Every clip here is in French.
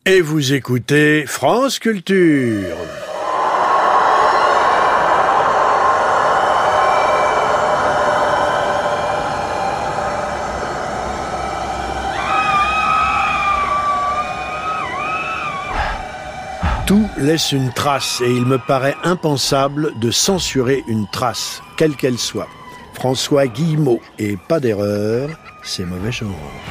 Et vous écoutez France Culture. Tout laisse une trace et il me paraît impensable de censurer une trace, quelle qu'elle soit. François Guillemot, et pas d'erreur, c'est mauvais genre.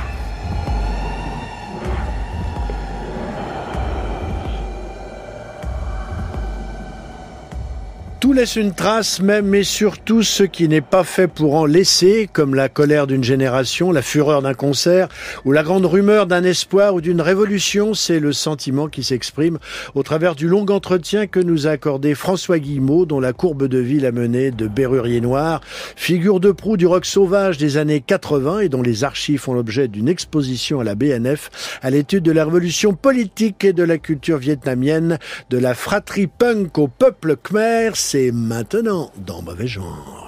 Tout laisse une trace, même et surtout ce qui n'est pas fait pour en laisser, comme la colère d'une génération, la fureur d'un concert, ou la grande rumeur d'un espoir ou d'une révolution. C'est le sentiment qui s'exprime au travers du long entretien que nous a accordé François Guillemot, dont la courbe de vie l'a mené de Bérurier Noir, figure de proue du rock sauvage des années 80 et dont les archives font l'objet d'une exposition à la BNF à l'étude de la révolution politique et de la culture vietnamienne, de la fratrie punk au peuple khmer. C'est maintenant dans Mauvais Genre.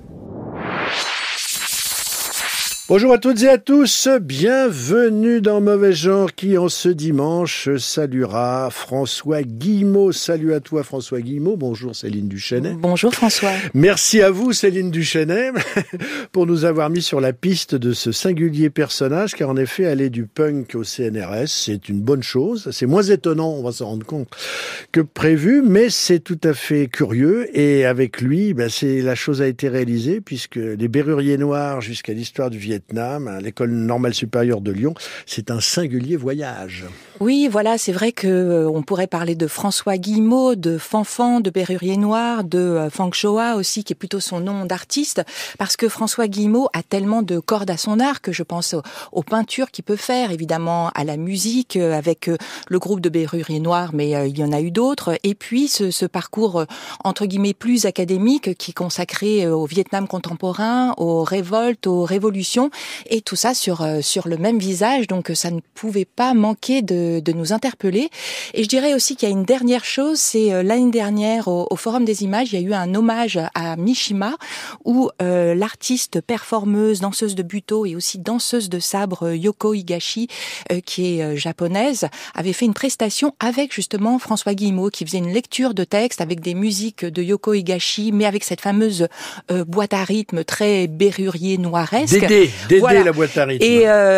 Bonjour à toutes et à tous, bienvenue dans Mauvais Genre qui en ce dimanche saluera François Guillemot. Salut à toi François Guillemot, bonjour Céline Duchesnay. Bonjour François. Merci à vous Céline Duchesnay pour nous avoir mis sur la piste de ce singulier personnage, car en effet aller du punk au CNRS c'est une bonne chose, c'est moins étonnant, on va s'en rendre compte, que prévu, mais c'est tout à fait curieux et avec lui la chose a été réalisée puisque les Béruriers Noirs jusqu'à l'histoire du Vietnam, à l'École normale supérieure de Lyon, c'est un singulier voyage. Oui, voilà, c'est vrai que on pourrait parler de François Guillemot, de Fanfan, de Bérurier Noir, de Fang Choa aussi, qui est plutôt son nom d'artiste, parce que François Guillemot a tellement de cordes à son arc, je pense aux peintures qu'il peut faire, évidemment à la musique, avec le groupe de Bérurier Noir, mais il y en a eu d'autres, et puis ce parcours, entre guillemets, plus académique, qui est consacré au Vietnam contemporain, aux révoltes, aux révolutions, et tout ça sur le même visage, donc ça ne pouvait pas manquer de nous interpeller. Et je dirais aussi qu'il y a une dernière chose, c'est l'année dernière au Forum des Images, il y a eu un hommage à Mishima, où l'artiste, performeuse, danseuse de buto et aussi danseuse de sabre Yoko Higashi, qui est japonaise, avait fait une prestation avec justement François Guillemot, qui faisait une lecture de texte avec des musiques de Yoko Higashi, mais avec cette fameuse boîte à rythme très Bérurier noiresque. Dédé voilà. La boîte à rythme.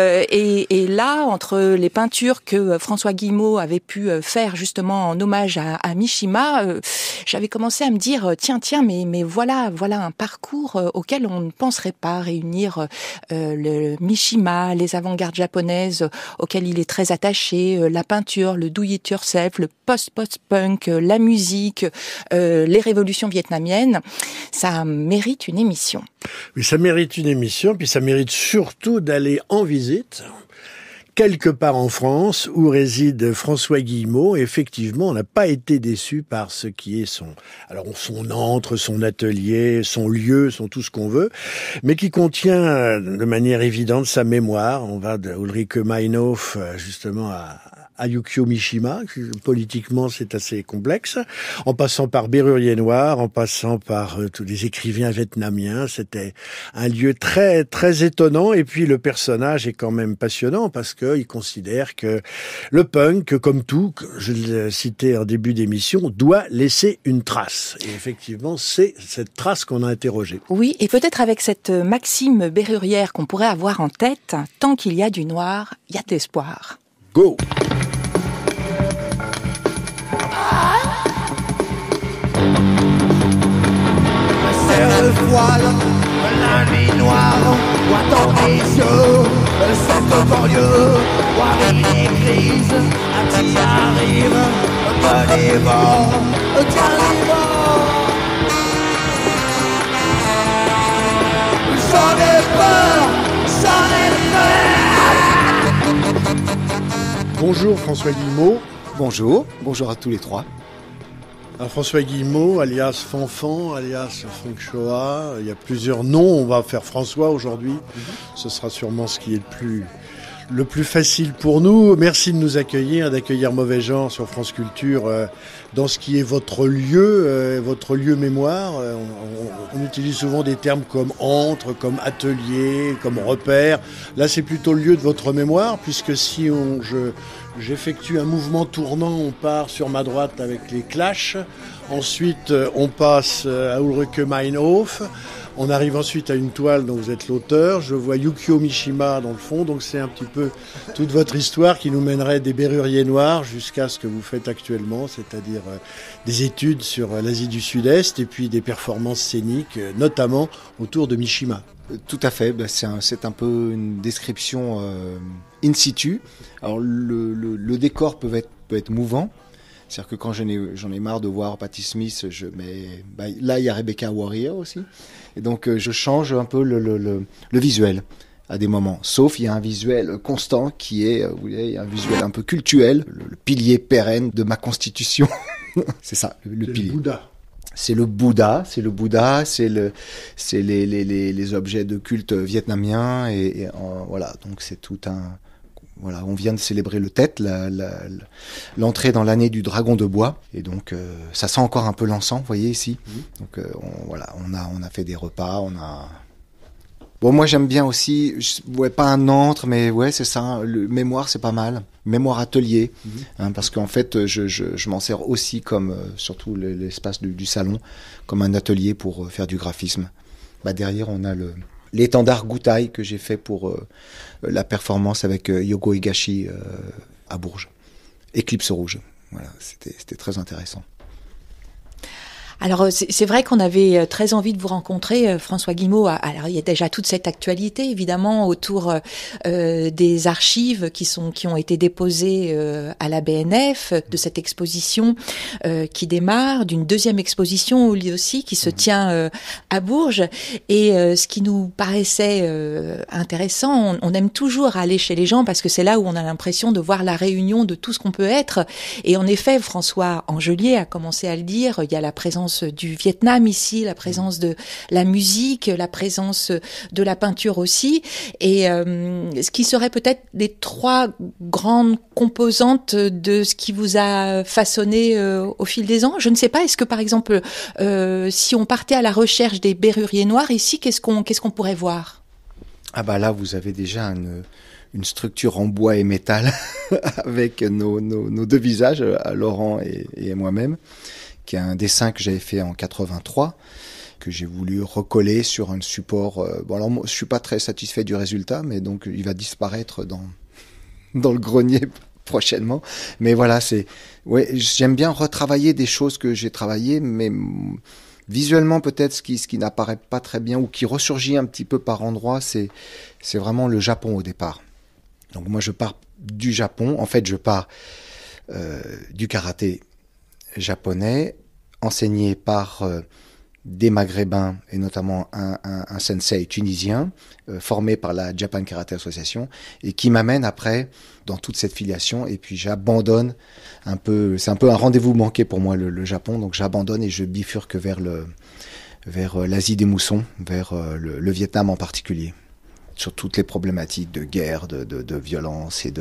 Et là, entre les peintures que François Guillemot avait pu faire justement en hommage à Mishima, j'avais commencé à me dire tiens, mais voilà un parcours auquel on ne penserait pas, réunir le Mishima, les avant-gardes japonaises auxquelles il est très attaché, la peinture, le do-it-yourself, le post-punk, la musique, les révolutions vietnamiennes. Ça mérite une émission. Oui, ça mérite une émission, puis ça mérite surtout d'aller en visite quelque part en France où réside François Guillemot. Et effectivement, on n'a pas été déçu par ce qui est son antre, son atelier, son lieu, son tout ce qu'on veut, mais qui contient de manière évidente sa mémoire. On va de Ulrike Meinhof justement à Yukio Mishima. Politiquement, c'est assez complexe. En passant par Bérurier Noir, en passant par tous les écrivains vietnamiens, c'était un lieu très, très étonnant. Et puis, le personnage est quand même passionnant parce qu'il considère que le punk, comme tout, je l'ai cité en début d'émission, doit laisser une trace. Et effectivement, c'est cette trace qu'on a interrogée. Oui, et peut-être avec cette maxime bérurière qu'on pourrait avoir en tête, tant qu'il y a du noir, il y a de l'espoir. Go! Serre le voile, la nuit noire, vois dans tes yeux, cette banlieue, voir les crises, qui arrive, que les vents, tiens les vents. J'en ai peur, Bonjour François Guillemot. Bonjour à tous les trois. Alors François Guillemot, alias Fanfan, alias Fang Choa, il y a plusieurs noms, on va faire François aujourd'hui. Ce sera sûrement ce qui est le plus facile pour nous. Merci de nous accueillir, d'accueillir Mauvais Genre sur France Culture dans ce qui est votre lieu mémoire. On utilise souvent des termes comme antre, comme atelier, comme repère. Là, c'est plutôt le lieu de votre mémoire, puisque si j'effectue un mouvement tournant, on part sur ma droite avec les Clash. Ensuite, on passe à Ulrike Meinhof. On arrive ensuite à une toile dont vous êtes l'auteur. Je vois Yukio Mishima dans le fond, donc c'est un petit peu toute votre histoire qui nous mènerait des Berruriers Noirs jusqu'à ce que vous faites actuellement, c'est-à-dire des études sur l'Asie du Sud-Est et puis des performances scéniques, notamment autour de Mishima. Tout à fait, c'est un peu une description in situ. Alors le décor peut être mouvant. C'est-à-dire que quand j'en ai marre de voir Patti Smith, là il y a Rebecca Warrior aussi, et donc je change un peu le visuel à des moments. Sauf il y a un visuel constant qui est, vous voyez, un visuel un peu cultuel, le pilier pérenne de ma constitution. C'est ça, le pilier. C'est le Bouddha, c'est les objets de culte vietnamiens voilà, donc c'est tout un. Voilà, on vient de célébrer le Tet, l'entrée dans l'année du dragon de bois, et donc ça sent encore un peu l'encens, vous voyez ici. Donc on a fait des repas, Bon, moi j'aime bien aussi, pas un antre, mais ouais c'est ça, le mémoire c'est pas mal, mémoire atelier, parce qu'en fait je m'en sers aussi comme, surtout l'espace du salon, comme un atelier pour faire du graphisme. Derrière on a l'étendard Gutai que j'ai fait pour la performance avec Yogo Higashi à Bourges. Éclipse rouge. Voilà, c'était très intéressant. Alors c'est vrai qu'on avait très envie de vous rencontrer, François Guimot. Alors il y a déjà toute cette actualité évidemment autour des archives qui ont été déposées à la BNF, de cette exposition qui démarre, d'une deuxième exposition aussi qui se tient à Bourges. Et ce qui nous paraissait intéressant, on aime toujours aller chez les gens parce que c'est là où on a l'impression de voir la réunion de tout ce qu'on peut être. Et en effet, François Angelier a commencé à le dire, il y a la présence du Vietnam ici, la présence de la musique, la présence de la peinture aussi, et ce qui serait peut-être les trois grandes composantes de ce qui vous a façonné au fil des ans. Je ne sais pas, est-ce que par exemple, si on partait à la recherche des Berruriers Noirs ici, qu'est-ce qu'on pourrait voir ? Là, vous avez déjà une structure en bois et métal avec nos deux visages, Laurent et moi-même, qui est un dessin que j'avais fait en 83, que j'ai voulu recoller sur un support. Je suis pas très satisfait du résultat, mais donc il va disparaître dans le grenier prochainement. Mais voilà, j'aime bien retravailler des choses que j'ai travaillées, mais visuellement peut-être ce qui n'apparaît pas très bien ou qui ressurgit un petit peu par endroits, c'est vraiment le Japon au départ. Donc moi je pars du Japon. En fait, je pars du karaté japonais, enseigné par des Maghrébins et notamment un sensei tunisien formé par la Japan Karate Association et qui m'amène après dans toute cette filiation, et puis j'abandonne un peu, c'est un peu un rendez-vous manqué pour moi le Japon, donc j'abandonne et je bifurque vers l'Asie des moussons, vers le Vietnam en particulier, sur toutes les problématiques de guerre, de violence et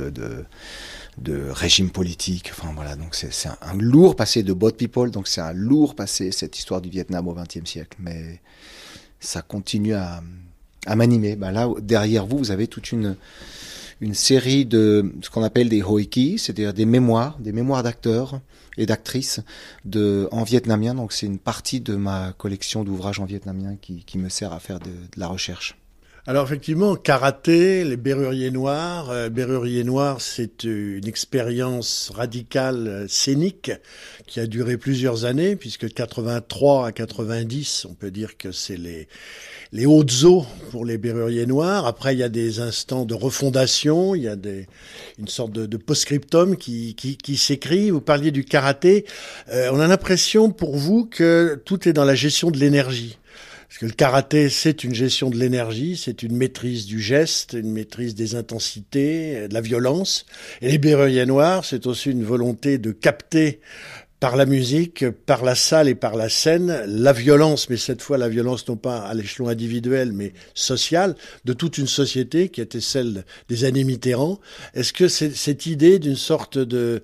de régime politique. Enfin voilà, donc c'est un lourd passé de Boat People, donc c'est un lourd passé cette histoire du Vietnam au XXe siècle, mais ça continue à m'animer. Là derrière vous avez toute une série de ce qu'on appelle des hoiki, c'est-à-dire des mémoires d'acteurs et d'actrices en vietnamien. Donc c'est une partie de ma collection d'ouvrages en vietnamien qui me sert à faire de la recherche. Alors effectivement, karaté, les Berruriers Noirs. Berruriers Noirs, c'est une expérience radicale scénique qui a duré plusieurs années, puisque de 83 à 90, on peut dire que c'est les hautes eaux pour les Berruriers Noirs. Après, il y a des instants de refondation, il y a une sorte de post-scriptum qui s'écrit. Vous parliez du karaté. On a l'impression pour vous que tout est dans la gestion de l'énergie. Parce que le karaté, c'est une gestion de l'énergie, c'est une maîtrise du geste, une maîtrise des intensités, de la violence. Et les Berruriers Noirs, c'est aussi une volonté de capter Par la musique, par la salle et par la scène, la violence, mais cette fois la violence non pas à l'échelon individuel, mais social, de toute une société qui était celle des années Mitterrand. Est-ce que cette idée d'une sorte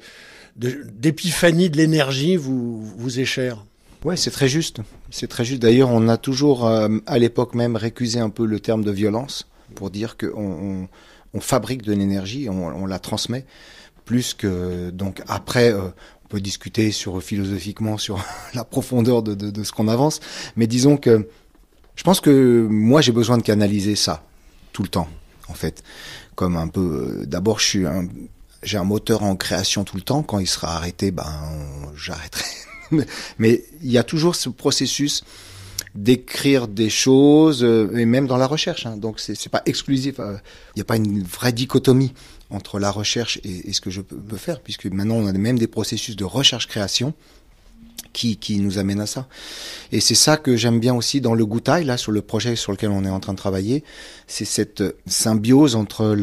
d'épiphanie de l'énergie vous est chère? Ouais, c'est très juste. C'est très juste. D'ailleurs, on a toujours, à l'époque même, récusé un peu le terme de violence pour dire qu'on fabrique de l'énergie, on la transmet, plus que... Donc après, on peut discuter philosophiquement sur la profondeur de ce qu'on avance, mais disons que je pense que moi, j'ai besoin de canaliser ça tout le temps, en fait. Comme un peu... D'abord, j'ai un moteur en création tout le temps. Quand il sera arrêté, j'arrêterai. Mais il y a toujours ce processus d'écrire des choses, et même dans la recherche. Donc c'est pas exclusif. Il n'y a pas une vraie dichotomie entre la recherche et ce que je peux faire, puisque maintenant on a même des processus de recherche-création qui nous amènent à ça. Et c'est ça que j'aime bien aussi dans le Goutai, là, sur le projet sur lequel on est en train de travailler. C'est cette symbiose entre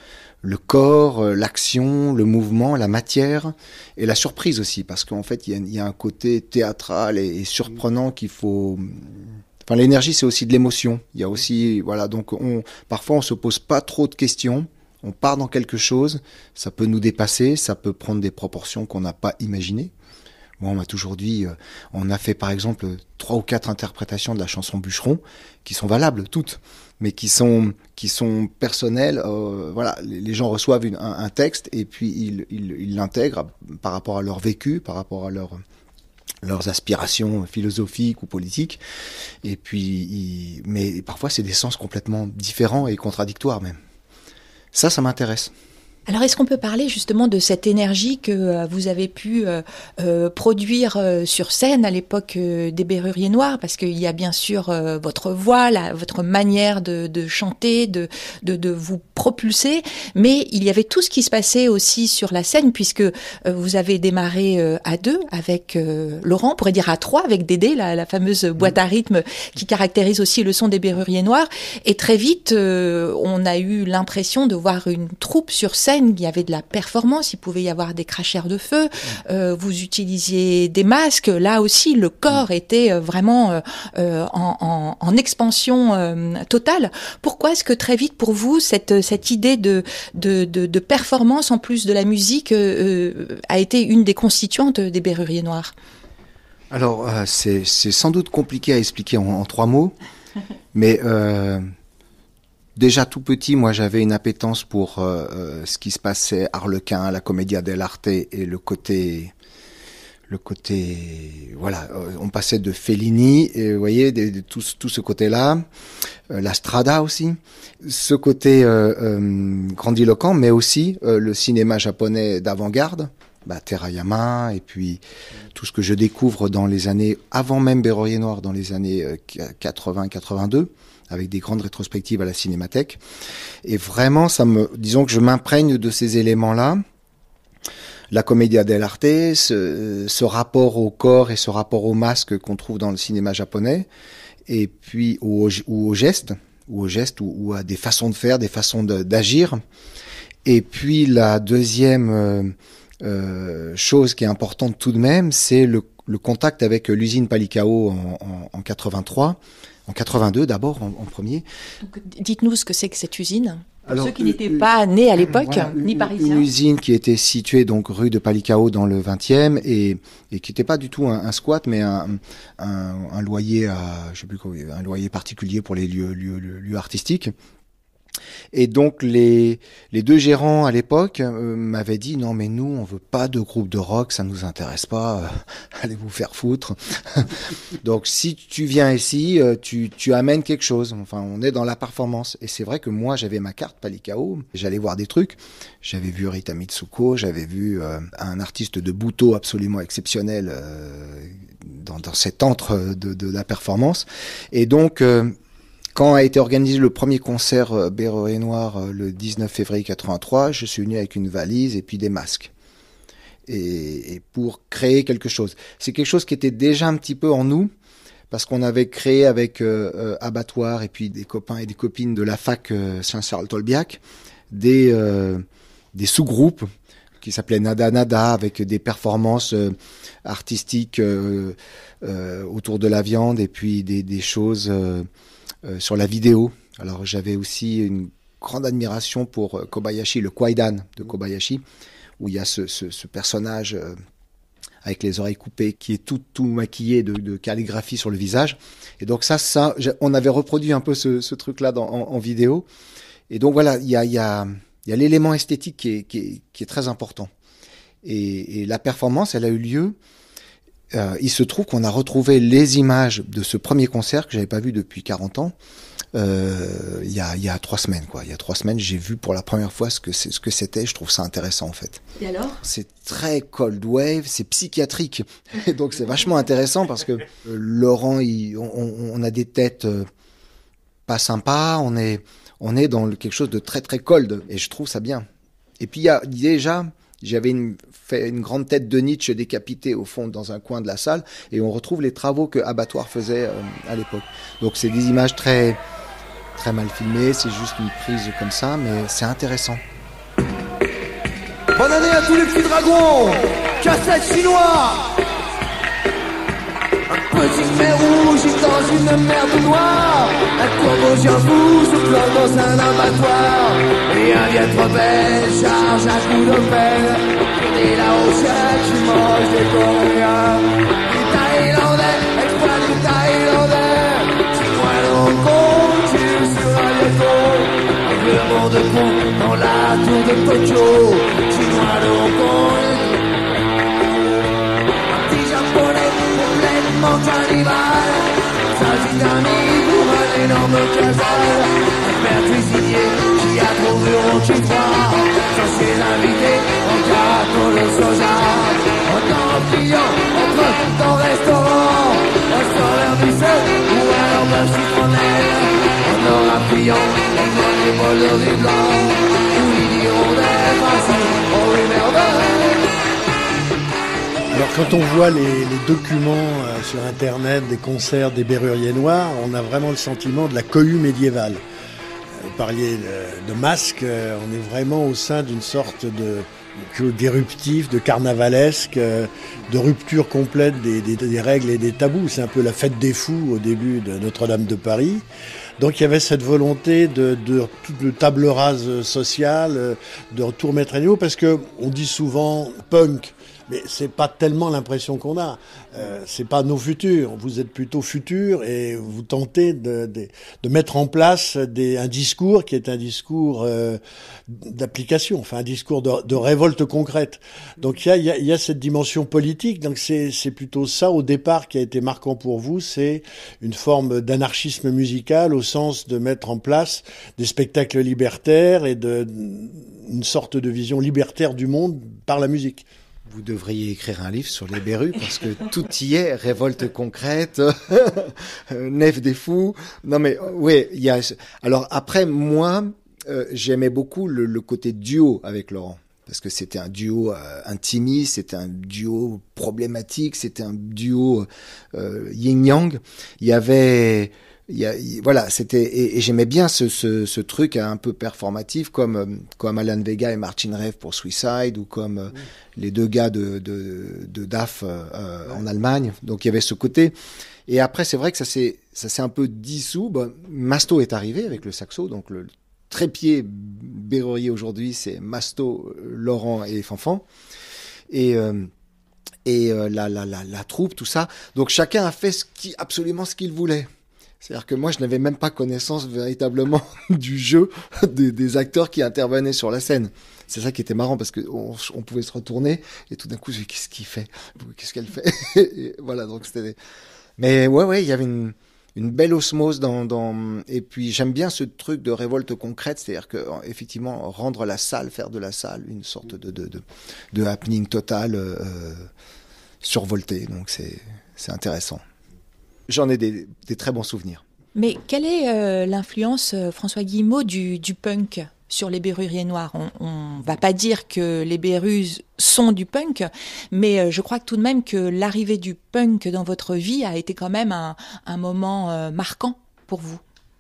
le corps, l'action, le mouvement, la matière et la surprise aussi, parce qu'en fait il y a un côté théâtral et surprenant qu'il faut... Enfin, l'énergie, c'est aussi de l'émotion. Il y a aussi, voilà, donc parfois on se pose pas trop de questions, on part dans quelque chose, ça peut nous dépasser, ça peut prendre des proportions qu'on n'a pas imaginées. Moi, on m'a toujours dit, on a fait par exemple 3 ou 4 interprétations de la chanson Bûcheron qui sont valables toutes, mais qui sont personnelles. Voilà, les gens reçoivent un texte et puis ils l'intègrent par rapport à leur vécu, par rapport à leurs aspirations philosophiques ou politiques. Et puis, mais parfois c'est des sens complètement différents et contradictoires même. Ça m'intéresse. Alors, est-ce qu'on peut parler justement de cette énergie que vous avez pu produire sur scène à l'époque des Berruriers Noirs? Parce qu'il y a bien sûr votre voix, votre manière de chanter, de vous propulser, mais il y avait tout ce qui se passait aussi sur la scène, puisque vous avez démarré à 2 avec Laurent, on pourrait dire à 3 avec Dédé, la fameuse boîte à rythme qui caractérise aussi le son des Berruriers Noirs. Et très vite, on a eu l'impression de voir une troupe sur scène. Il y avait de la performance, il pouvait y avoir des cracheurs de feu, vous utilisiez des masques, là aussi le corps était vraiment en expansion totale. Pourquoi est-ce que très vite pour vous cette idée de performance en plus de la musique a été une des constituantes des Berruriers Noirs? Alors c'est sans doute compliqué à expliquer en 3 mots, mais déjà tout petit, moi j'avais une appétence pour ce qui se passait Harlequin, la Commedia dell'arte et le côté, voilà, on passait de Fellini, et, vous voyez, tout ce côté-là, la Strada aussi, ce côté grandiloquent, mais aussi le cinéma japonais d'avant-garde, Terayama, et puis tout ce que je découvre dans les années, avant même Berruriers Noirs, dans les années 80-82, avec des grandes rétrospectives à la Cinémathèque. Et vraiment, disons que je m'imprègne de ces éléments-là. La Commedia dell'arte, ce rapport au corps et ce rapport au masque qu'on trouve dans le cinéma japonais, et puis ou au geste, ou à des façons de faire, des façons d'agir. Et puis la deuxième chose qui est importante tout de même, c'est le contact avec l'usine Palicao en 83, en 82 d'abord en premier. Donc, dites-nous ce que c'est que cette usine. Pour ceux qui n'étaient pas nés à l'époque, voilà, ni parisiens. Une usine qui était située donc rue de Palicao dans le 20e et qui n'était pas du tout un squat, mais un loyer un loyer particulier pour les lieux artistiques. Et donc les 2 gérants à l'époque m'avaient dit non mais nous on veut pas de groupe de rock, ça nous intéresse pas, allez vous faire foutre. Donc si tu viens ici, tu amènes quelque chose. Enfin on est dans la performance. Et c'est vrai que moi j'avais ma carte Palicao, j'allais voir des trucs. J'avais vu Rita Mitsuko, j'avais vu un artiste de Butoh absolument exceptionnel dans cet antre de la performance. Et donc quand a été organisé le premier concert Berruriers Noirs le 19 février 83, je suis venu avec une valise et puis des masques. Et pour créer quelque chose. C'est quelque chose qui était déjà un petit peu en nous, parce qu'on avait créé avec Abattoir et puis des copains et des copines de la fac Saint-Charles-Tolbiac des sous-groupes qui s'appelait Nada Nada, avec des performances artistiques autour de la viande et puis des choses sur la vidéo. Alors j'avais aussi une grande admiration pour Kobayashi, le Kwaidan de Kobayashi, où il y a ce personnage avec les oreilles coupées qui est tout maquillé de calligraphie sur le visage. Et donc ça on avait reproduit un peu ce truc-là en vidéo. Et donc voilà, il y a l'élément esthétique qui est très important. Et la performance, elle a eu lieu. Il se trouve qu'on a retrouvé les images de ce premier concert que j'avais pas vu depuis 40 ans. Il y a 3 semaines, quoi. Il y a 3 semaines, j'ai vu pour la première fois ce que c'était. Je trouve ça intéressant, en fait. Et alors ? C'est très cold wave, c'est psychiatrique. Et donc, c'est vachement intéressant parce que Laurent, on a des têtes pas sympas. On est dans quelque chose de très, très cold. Et je trouve ça bien. Et puis, il y a déjà... J'avais fait une grande tête de Nietzsche décapitée au fond dans un coin de la salle et on retrouve les travaux que Abattoir faisait à l'époque. Donc c'est des images très, très mal filmées, c'est juste une prise comme ça, mais c'est intéressant. Bonne année à tous les petits dragons, cassette chinois. Un petit mer rouge dans une merde noire. Un cambodgien fou se plante dans un abattoir. Et un vietnamien charge un coup de pelle. Et des Laotiens qui mangent des Coréens. Des Thaïlandais, exploit du Thaïlandais. Chinois de Hong Kong, tire sur un ghetto. Avec le monde con dans la tour de Tokyo. Chinois de Hong Kong. Un petit japonais complètement cannibale. S'agit d'amis pour un énorme casal. Un père cuisinier qui a trop vu Rocky 3. Sur ses invités, en gâteau le soja. En empilant, entre dans restaurant. Un solaire du feu, ou alors d'un citronnelle. En or appliant, on voit les bols de riz blanc. Où ils diront des façons, oh oui merde. Alors quand on voit les documents sur Internet des concerts des Berruriers Noirs, on a vraiment le sentiment de la cohue médiévale. Vous parliez de masques, on est vraiment au sein d'une sorte d'éruptif, de carnavalesque, de rupture complète des règles et des tabous. C'est un peu la fête des fous au début de Notre-Dame de Paris. Donc il y avait cette volonté de table rase sociale, de tout remettre à niveau, parce que on dit souvent punk. Mais c'est pas tellement l'impression qu'on a. C'est pas nos futurs. Vous êtes plutôt futurs et vous tentez de mettre en place un discours qui est un discours d'application, enfin un discours de révolte concrète. Donc il y a cette dimension politique. Donc c'est plutôt ça au départ qui a été marquant pour vous. C'est une forme d'anarchisme musical au sens de mettre en place des spectacles libertaires et une sorte de vision libertaire du monde par la musique. Vous devriez écrire un livre sur les Berus parce que tout y est, révolte concrète, nef des fous. Non mais oui, il y a. Alors après moi, j'aimais beaucoup le côté duo avec Laurent parce que c'était un duo intimiste, c'était un duo problématique, c'était un duo yin-yang. Voilà, c'était et j'aimais bien ce truc un peu performatif comme Alan Vega et Martin Rev pour Suicide ou comme les deux gars de DAF en Allemagne. Donc il y avait ce côté. Et après c'est vrai que ça s'est un peu dissous. Bon, Masto est arrivé avec le saxo, donc le trépied Berrurier aujourd'hui c'est Masto, Laurent et Fanfan. Et la troupe, tout ça. Donc chacun a fait absolument ce qu'il voulait. C'est-à-dire que moi, je n'avais même pas connaissance véritablement du jeu des acteurs qui intervenaient sur la scène. C'est ça qui était marrant parce que on pouvait se retourner et tout d'un coup, je me dis, qu'est-ce qu'il fait? Qu'est-ce qu'elle fait? Et voilà, donc c'était... Mais ouais, il y avait une belle osmose et puis j'aime bien ce truc de révolte concrète, c'est-à-dire que effectivement rendre la salle, faire de la salle une sorte de happening total survolté. Donc c'est intéressant. J'en ai des très bons souvenirs. Mais quelle est l'influence, François Guillemot, du punk sur les Berruriers Noirs? On va pas dire que les Berrus sont du punk, mais je crois que tout de même que l'arrivée du punk dans votre vie a été quand même un moment marquant pour vous.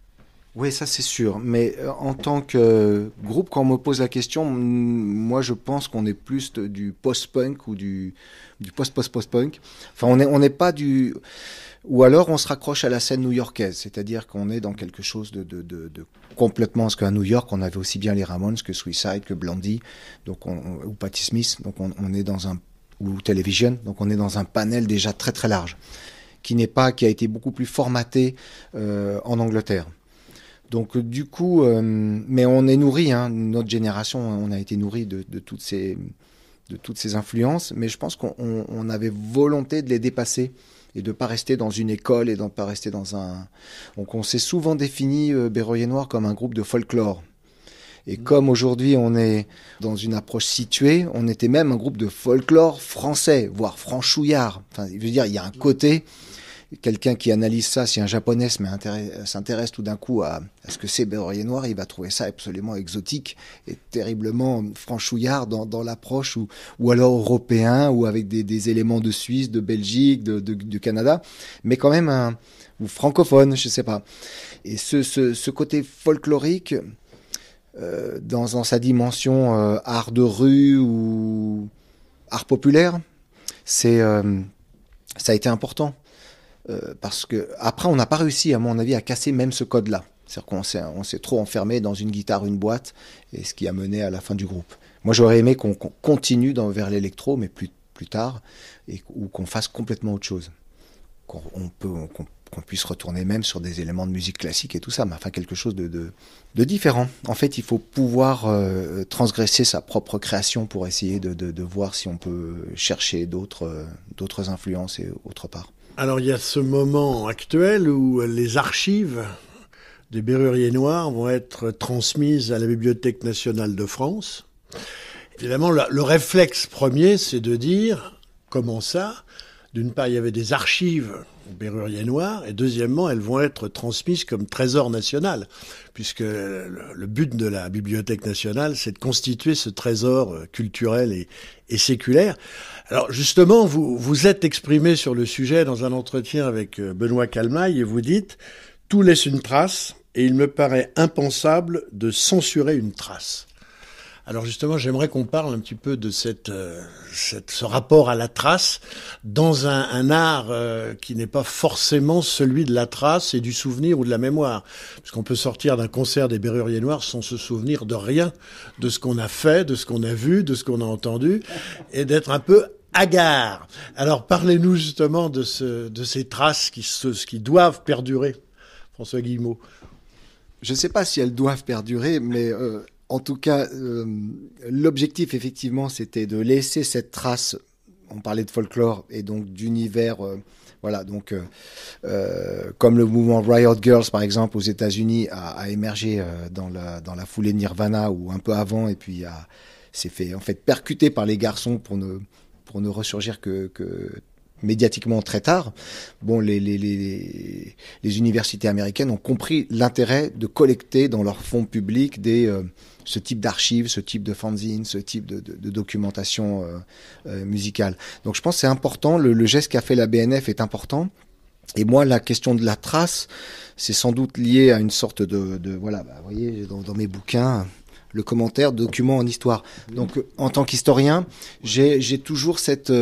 Oui, ça c'est sûr. Mais en tant que groupe, quand on me pose la question, moi je pense qu'on est plus du post-punk ou du post-post-post-punk. Enfin, on n'est pas du... Ou alors on se raccroche à la scène new-yorkaise, c'est-à-dire qu'on est dans quelque chose de complètement... Parce qu'à New York, on avait aussi bien les Ramones que Suicide, que Blondie, donc ou Patti Smith, donc on est dans un... ou Television, donc on est dans un panel déjà très très large, qui a été beaucoup plus formaté en Angleterre. Donc du coup, mais on est nourri, hein, notre génération, on a été nourri de toutes ces influences, mais je pense qu'on avait volonté de les dépasser et de pas rester dans une école et de pas rester dans un... Donc on s'est souvent défini Berruyer Noir comme un groupe de folklore. Et comme aujourd'hui on est dans une approche située, on était même un groupe de folklore français, voire franchouillard. Enfin, je veux dire, il y a un côté... Quelqu'un qui analyse ça, si un japonais s'intéresse tout d'un coup à ce que c'est Berruyer Noir, il va trouver ça absolument exotique et terriblement franchouillard dans l'approche, ou alors européen, ou avec des éléments de Suisse, de Belgique, du Canada, mais quand même ou francophone, je sais pas. Et ce côté folklorique, dans sa dimension art de rue ou art populaire, ça a été important. Parce que après on n'a pas réussi, à mon avis, à casser même ce code-là. C'est-à-dire qu'on s'est trop enfermé dans une guitare, une boîte, et ce qui a mené à la fin du groupe. Moi, j'aurais aimé qu'on continue vers l'électro, mais plus tard, ou qu'on fasse complètement autre chose. Qu'on puisse retourner même sur des éléments de musique classique et tout ça, mais enfin quelque chose de différent. En fait, il faut pouvoir transgresser sa propre création pour essayer de voir si on peut chercher d'autres influences et autre part. Alors il y a ce moment actuel où les archives des Berruriers Noirs vont être transmises à la Bibliothèque nationale de France. Évidemment, le réflexe premier, c'est de dire comment ça. D'une part, il y avait des archives aux Berruriers Noirs, et deuxièmement, elles vont être transmises comme trésor national, puisque le but de la Bibliothèque nationale, c'est de constituer ce trésor culturel et séculaire. Alors justement, vous êtes exprimé sur le sujet dans un entretien avec Benoît Calmaille, et vous dites « Tout laisse une trace, et il me paraît impensable de censurer une trace ». Alors justement, j'aimerais qu'on parle un petit peu de ce rapport à la trace dans un art qui n'est pas forcément celui de la trace et du souvenir ou de la mémoire. Parce qu'on peut sortir d'un concert des Berruriers Noirs sans se souvenir de rien, de ce qu'on a fait, de ce qu'on a vu, de ce qu'on a entendu, et d'être un peu hagard. Alors parlez-nous justement de ces traces qui doivent perdurer, François Guillemot. Je ne sais pas si elles doivent perdurer, mais... En tout cas, l'objectif, effectivement, c'était de laisser cette trace, on parlait de folklore, et donc d'univers, voilà, donc comme le mouvement Riot Girls, par exemple, aux États-Unis, a émergé dans la foulée de Nirvana, ou un peu avant, et puis s'est fait, en fait, percuter par les garçons pour ne ressurgir que médiatiquement très tard. Bon, les universités américaines ont compris l'intérêt de collecter dans leurs fonds publics ce type d'archives, ce type de fanzines, ce type de documentation musicale. Donc je pense que c'est important, le geste qu'a fait la BNF est important. Et moi, la question de la trace, c'est sans doute lié à une sorte voilà, vous voyez, dans mes bouquins, le commentaire, document en histoire. Donc en tant qu'historien, j'ai toujours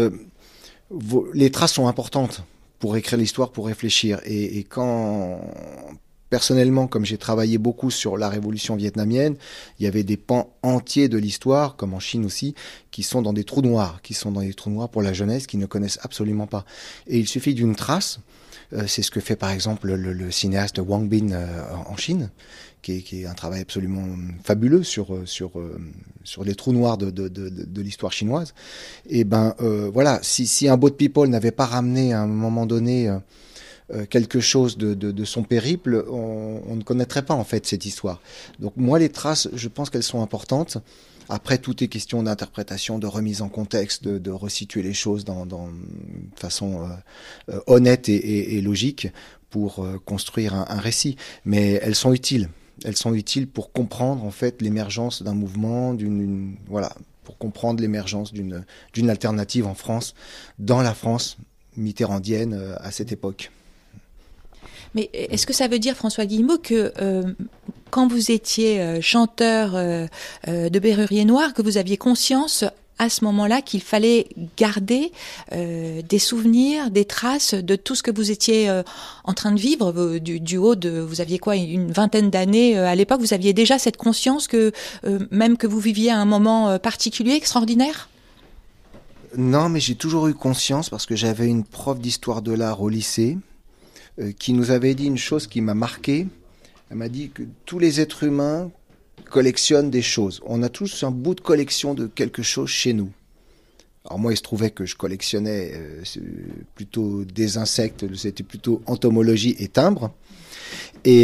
les traces sont importantes pour écrire l'histoire, pour réfléchir. Et quand, personnellement, comme j'ai travaillé beaucoup sur la révolution vietnamienne, il y avait des pans entiers de l'histoire, comme en Chine aussi, qui sont dans des trous noirs pour la jeunesse, qui ne connaissent absolument pas. Et il suffit d'une trace, c'est ce que fait par exemple le cinéaste Wang Bin en Chine, qui est un travail absolument fabuleux sur les trous noirs de l'histoire chinoise. Et voilà, si un Boat People n'avait pas ramené à un moment donné quelque chose de son périple, on ne connaîtrait pas en fait cette histoire. Donc moi, les traces, je pense qu'elles sont importantes. Après, tout est question d'interprétation, de remise en contexte, de resituer les choses de façon honnête et logique pour construire un récit. Mais elles sont utiles. Elles sont utiles pour comprendre en fait l'émergence d'un mouvement, voilà, pour comprendre l'émergence d'une alternative en France, dans la France mitterrandienne à cette époque. Mais est-ce que ça veut dire, François Guillemot, que quand vous étiez chanteur de Berrurier Noir, que vous aviez conscience à ce moment-là qu'il fallait garder des souvenirs, des traces de tout ce que vous étiez en train de vivre du haut de, vous aviez quoi, une vingtaine d'années à l'époque, vous aviez déjà cette conscience que même que vous viviez à un moment particulier, extraordinaire? Non, mais j'ai toujours eu conscience parce que j'avais une prof d'histoire de l'art au lycée qui nous avait dit une chose qui m'a marqué. Elle m'a dit que tous les êtres humains collectionnent des choses. On a tous un bout de collection de quelque chose chez nous. Alors moi, il se trouvait que je collectionnais plutôt des insectes, c'était plutôt entomologie et timbres. Et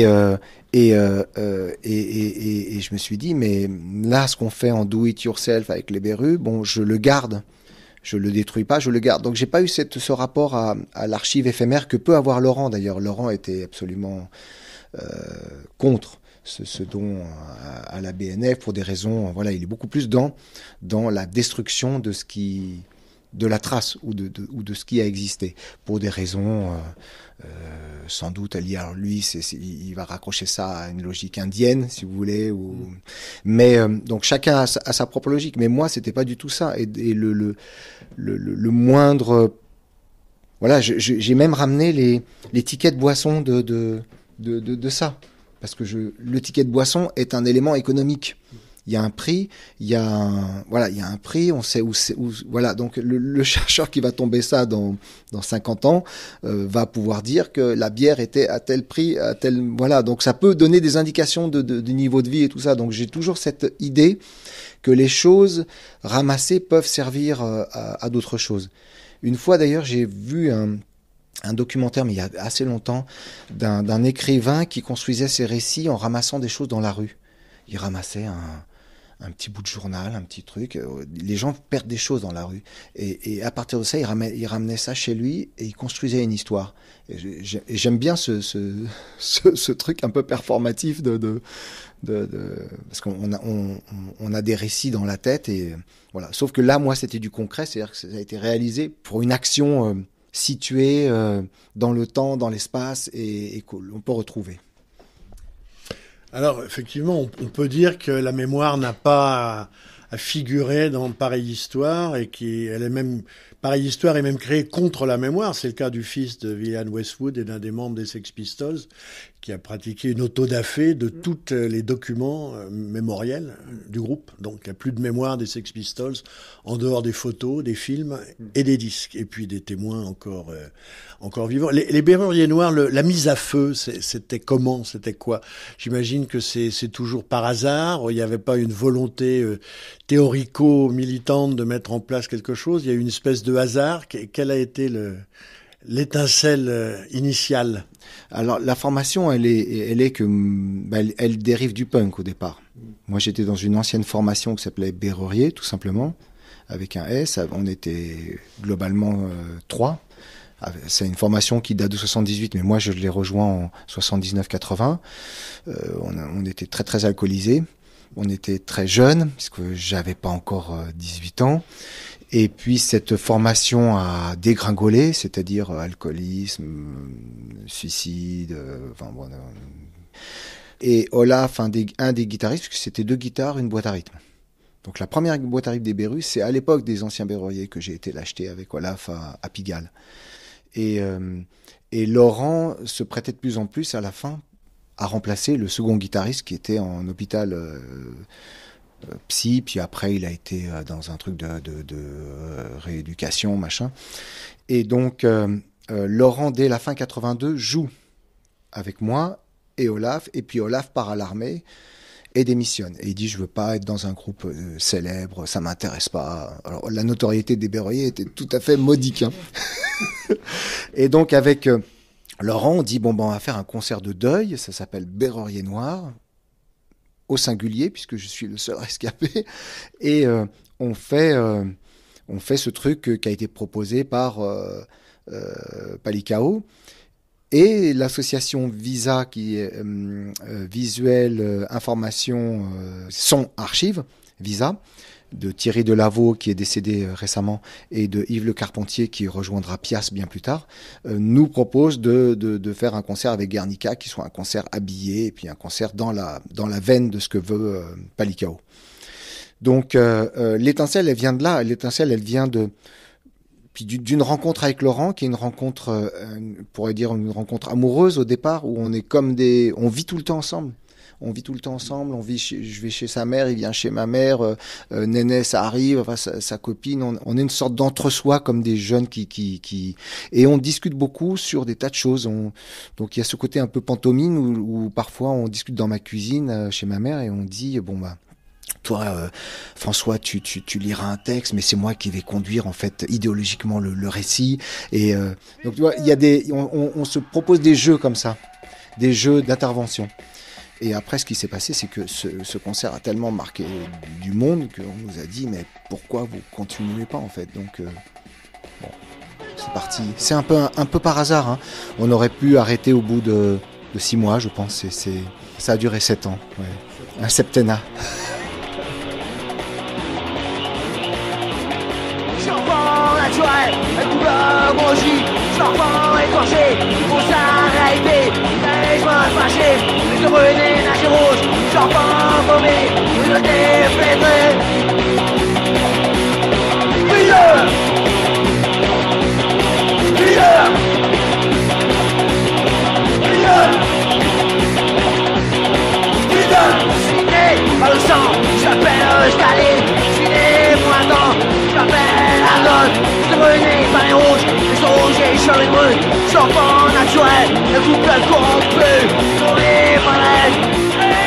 je me suis dit, mais là, ce qu'on fait en do it yourself avec les berrues, bon, je le garde. Je le détruis pas, je le garde. Donc j'ai pas eu ce rapport à l'archive éphémère que peut avoir Laurent d'ailleurs. Laurent était absolument contre ce don à la BNF pour des raisons. Voilà, il est beaucoup plus dans la destruction de de la trace ou de ce qui a existé pour des raisons sans doute liées. Alors lui, il va raccrocher ça à une logique indienne, si vous voulez. Mais donc chacun a sa propre logique. Mais moi, c'était pas du tout ça. Et le moindre. Voilà, j'ai même ramené les tickets de boisson de ça. Parce que le ticket de boisson est un élément économique. Il y a un prix, il y a un prix, on sait où voilà. Donc, le chercheur qui va tomber ça dans 50 ans, va pouvoir dire que la bière était à tel prix, à tel, voilà. Donc, ça peut donner des indications du niveau de vie et tout ça. Donc, j'ai toujours cette idée que les choses ramassées peuvent servir à d'autres choses. Une fois, d'ailleurs, j'ai vu un documentaire, mais il y a assez longtemps, d'un écrivain qui construisait ses récits en ramassant des choses dans la rue. Il ramassait un petit bout de journal, un petit truc. Les gens perdent des choses dans la rue. Et à partir de ça, il ramenait ça chez lui et il construisait une histoire. Et j'aime bien ce truc un peu performatif parce qu'on a des récits dans la tête. Et voilà. Sauf que là, moi, c'était du concret. C'est-à-dire que ça a été réalisé pour une action située dans le temps, dans l'espace et qu'on peut retrouver. Alors, effectivement, on peut dire que la mémoire n'a pas à figurer dans pareille histoire et pareille histoire est même créée contre la mémoire. C'est le cas du fils de Vivienne Westwood et d'un des membres des Sex Pistols qui a pratiqué une autodafé de tous les documents mémoriels du groupe. Donc, il n'y a plus de mémoire des Sex Pistols en dehors des photos, des films et des disques. Et puis des témoins encore vivants. Les Berruriers Noirs, la mise à feu, c'était comment? C'était quoi? J'imagine que c'est toujours par hasard. Il n'y avait pas une volonté théorico-militante de mettre en place quelque chose. Il y a eu une espèce de hasard. Quel a été l'étincelle initiale? Alors la formation, elle dérive du punk au départ. Moi, j'étais dans une ancienne formation qui s'appelait Berrurier, tout simplement, avec un S. On était globalement 3. C'est une formation qui date de 78, mais moi je l'ai rejoint en 79-80. On était très très alcoolisés. On était très jeunes, puisque j'avais pas encore 18 ans. Et puis cette formation a dégringolé, c'est-à-dire alcoolisme, suicide, et Olaf, un des guitaristes, puisque c'était 2 guitares, une boîte à rythme. Donc la première boîte à rythme des Berrus, c'est à l'époque des anciens Berruriers que j'ai été l'acheter avec Olaf à Pigalle. Et Laurent se prêtait de plus en plus à la fin à remplacer le second guitariste qui était en hôpital psy, puis après il a été dans un truc de rééducation, machin. Et donc Laurent, dès la fin 82, joue avec moi et Olaf, et puis Olaf part à l'armée et démissionne. Et il dit, je veux pas être dans un groupe célèbre, ça m'intéresse pas. Alors la notoriété des Berruriers était tout à fait modique. Hein. Et donc avec Laurent, on dit, on va faire un concert de deuil, ça s'appelle Berrurier Noir, au singulier, puisque je suis le seul rescapé, et on fait ce truc qui a été proposé par Palikao, et l'association Visa, qui est visuel, information, son, archive, Visa, Thierry Delaveau qui est décédé récemment et de Yves Le Carpentier qui rejoindra Pias bien plus tard, nous propose de faire un concert avec Guernica qui soit un concert habillé et puis un concert dans la veine de ce que veut Palikao. Donc l'étincelle, elle vient de là. L'étincelle, elle vient d'une rencontre avec Laurent, qui est une rencontre, on pourrait dire une rencontre amoureuse au départ, où on est comme on vit tout le temps ensemble. On vit tout le temps ensemble. Je vais chez sa mère, il vient chez ma mère. Néné, ça arrive. Enfin, sa copine. On est une sorte d'entre-soi, comme des jeunes qui et on discute beaucoup sur des tas de choses. Donc il y a ce côté un peu pantomime où parfois on discute dans ma cuisine chez ma mère et on dit bon bah. Toi, François, tu liras un texte, mais c'est moi qui vais conduire en fait idéologiquement le récit. Et donc tu vois, il y a on se propose des jeux comme ça, des jeux d'intervention. Et après, ce qui s'est passé, c'est que ce concert a tellement marqué du monde qu'on nous a dit, mais pourquoi vous continuez pas en fait? Donc bon, c'est parti. C'est un peu par hasard. Hein. On aurait pu arrêter au bout de 6 mois, je pense. Ça a duré 7 ans. Ouais. Un septennat. Naturel, un couleur maudit, serpent écorché, il faut s'arrêter, les chemins fâchés, les brunes nager rouge, serpent paumé, une déflétrée. Leader! Leader! Leader! Leader! Je suis né par le sang, j'appelle Staline, je suis né pour un temps, j'appelle la note, je venais par les rouges, les rouges sur les brunes, serpent naturel, le couple corrompu, tourné par l'aide,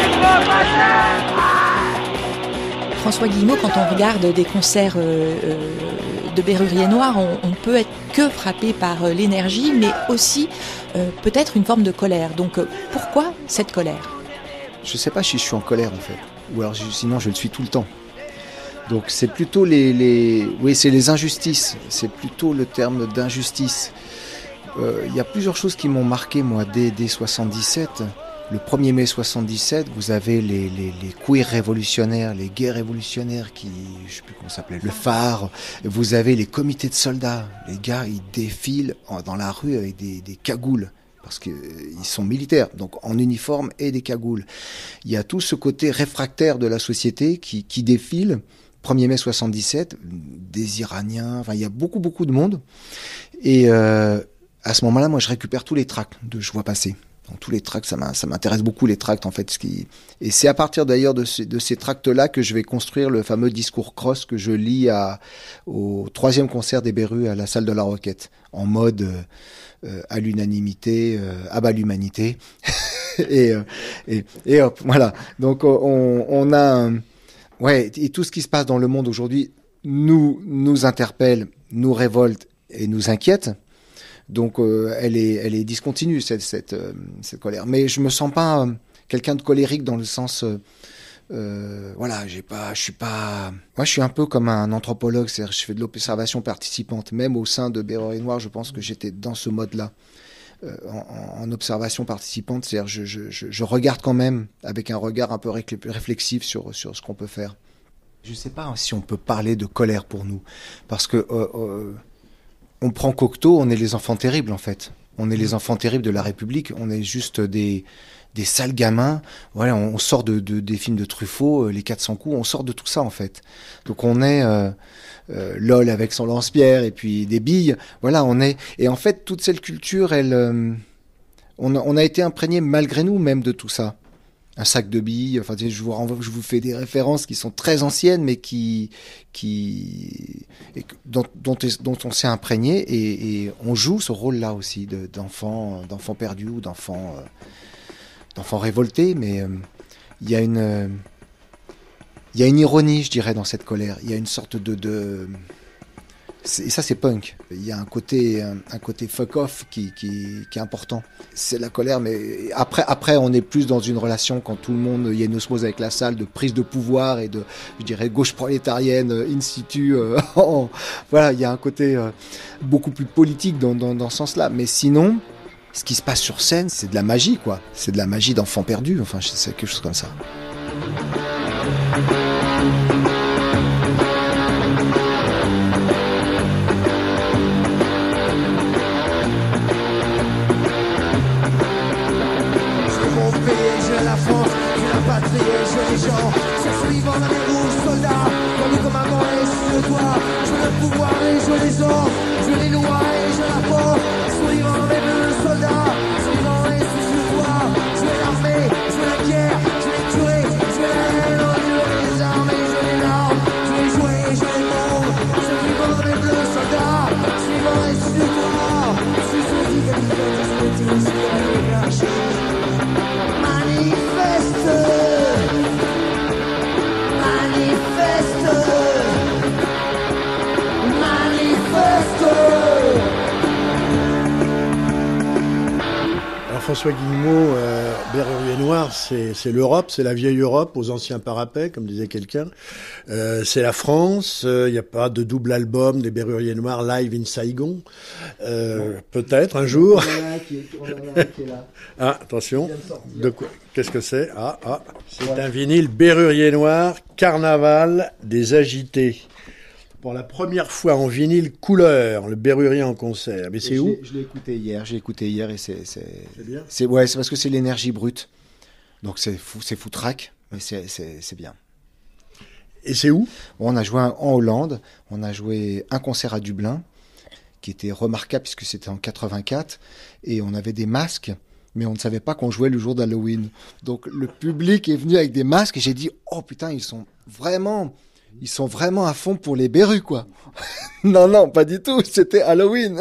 François Guillemot, quand on regarde des concerts de Berrurier Noir, on peut être que frappé par l'énergie, mais aussi peut-être une forme de colère. Donc pourquoi cette colère? Je ne sais pas si je suis en colère en fait, ou alors sinon je le suis tout le temps. Donc c'est plutôt c'est les injustices, c'est plutôt le terme d'injustice. Il y a plusieurs choses qui m'ont marqué moi dès 77. Le 1er mai 77, vous avez les queers révolutionnaires, les gays révolutionnaires qui, je sais plus comment ça s'appelait, le phare. Vous avez les comités de soldats. Les gars, ils défilent dans la rue avec des cagoules. Parce qu'ils sont militaires, donc en uniforme et des cagoules. Il y a tout ce côté réfractaire de la société qui défile. 1er mai 77, des Iraniens, enfin il y a beaucoup de monde. Et à ce moment-là, moi je récupère tous les tracts que je vois passer. Donc, tous les tracts, ça m'intéresse beaucoup les tracts en fait. Et c'est à partir d'ailleurs de ces tracts-là que je vais construire le fameux discours cross que je lis au 3e concert des Berus à la salle de la Roquette, en mode à l'unanimité, abat l'humanité. et hop, voilà. Donc on a et tout ce qui se passe dans le monde aujourd'hui nous interpelle, nous révolte et nous inquiète. Donc elle est discontinue cette colère. Mais je me sens pas quelqu'un de colérique dans le sens je suis un peu comme un anthropologue, c'est-à-dire je fais de l'observation participante. Même au sein de Berrurier Noir, je pense que j'étais dans ce mode-là. En observation participante, c'est-à-dire je regarde quand même avec un regard un peu réflexif sur ce qu'on peut faire. Je ne sais pas si on peut parler de colère pour nous, parce que on prend Cocteau, on est les enfants terribles en fait. On est les enfants terribles de la République, on est juste des sales gamins. Voilà, on sort des films de Truffaut, les 400 coups, on sort de tout ça en fait. Donc on est LOL avec son lance-pierre et puis des billes. Voilà, on est. Et en fait, toute cette culture, on a été imprégné malgré nous même de tout ça. Un sac de billes. Enfin, je vous fais des références qui sont très anciennes, mais dont on s'est imprégné et on joue ce rôle-là aussi d'enfant perdu ou d'enfant révolté. Mais il y a une ironie, je dirais, dans cette colère. Il y a une sorte et ça, c'est punk. Il y a un côté fuck off qui est important. C'est la colère, mais après, on est plus dans une relation quand tout le monde, il y a une osmose avec la salle de prise de pouvoir et de, je dirais, gauche prolétarienne in situ. Voilà, il y a un côté beaucoup plus politique dans ce sens-là. Mais sinon, ce qui se passe sur scène, c'est de la magie, quoi. C'est de la magie d'enfant perdu. Enfin, c'est quelque chose comme ça. François Guillemot, Berrurier Noir, c'est l'Europe, c'est la vieille Europe, aux anciens parapets, comme disait quelqu'un. C'est la France, il n'y a pas de double album des Berruriers Noirs live in Saigon. Peut-être un jour. Ah, attention. De quoi? Qu'est-ce que c'est? C'est un vinyle Berrurier Noir, Carnaval des agités. Pour la première fois en vinyle couleur, le Berrurier en concert. Mais c'est où? Je l'ai écouté hier et c'est bien. C'est parce que c'est l'énergie brute. Donc c'est foutraque, mais c'est bien. Et c'est où? On a joué en Hollande, on a joué un concert à Dublin, qui était remarquable puisque c'était en 84, et on avait des masques, mais on ne savait pas qu'on jouait le jour d'Halloween. Donc le public est venu avec des masques, et j'ai dit, oh putain, ils sont vraiment à fond pour les berrus, quoi. Non, pas du tout, c'était Halloween.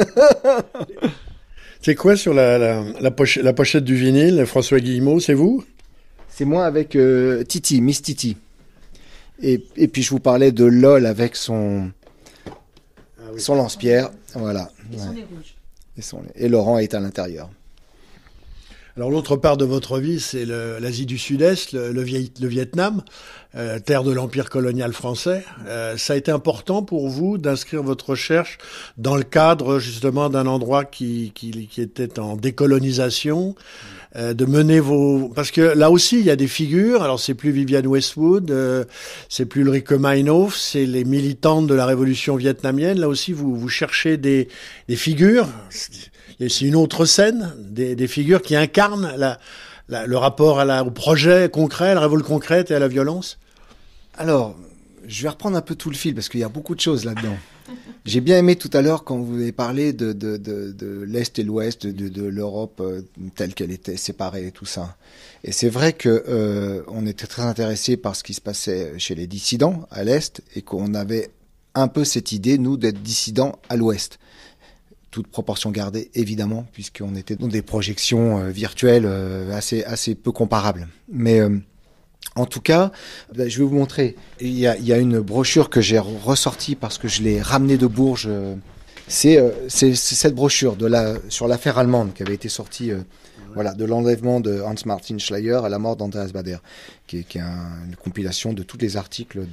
C'est quoi sur la pochette du vinyle, François Guillemot, c'est vous? C'est moi avec Titi, Miss Titi. Et puis je vous parlais de LOL avec son lance-pierre, voilà. Et son rouge. Et Laurent est à l'intérieur. Alors l'autre part de votre vie, c'est l'Asie du Sud-Est, le Vietnam, terre de l'empire colonial français. Ça a été important pour vous d'inscrire votre recherche dans le cadre justement d'un endroit qui était en décolonisation, de mener parce que là aussi il y a des figures. Alors c'est plus Vivienne Westwood, c'est plus Ulrike Meinhof, c'est les militantes de la révolution vietnamienne. Là aussi vous cherchez des figures. C'est une autre scène, des figures qui incarnent le rapport au projet concret, à la révolte concrète et à la violence. Alors, je vais reprendre un peu tout le fil parce qu'il y a beaucoup de choses là-dedans. J'ai bien aimé tout à l'heure quand vous avez parlé de l'Est et l'Ouest, de l'Europe telle qu'elle était séparée et tout ça. Et c'est vrai que on était très intéressés par ce qui se passait chez les dissidents à l'Est et qu'on avait un peu cette idée, nous, d'être dissidents à l'Ouest. Toute proportion gardée, évidemment, puisqu'on était dans des projections virtuelles assez peu comparables. Mais en tout cas, je vais vous montrer. Il y a une brochure que j'ai ressortie parce que je l'ai ramenée de Bourges. C'est cette brochure sur l'affaire allemande qui avait été sortie de l'enlèvement de Hans-Martin Schleyer à la mort d'Andreas Bader, qui est une compilation de tous les articles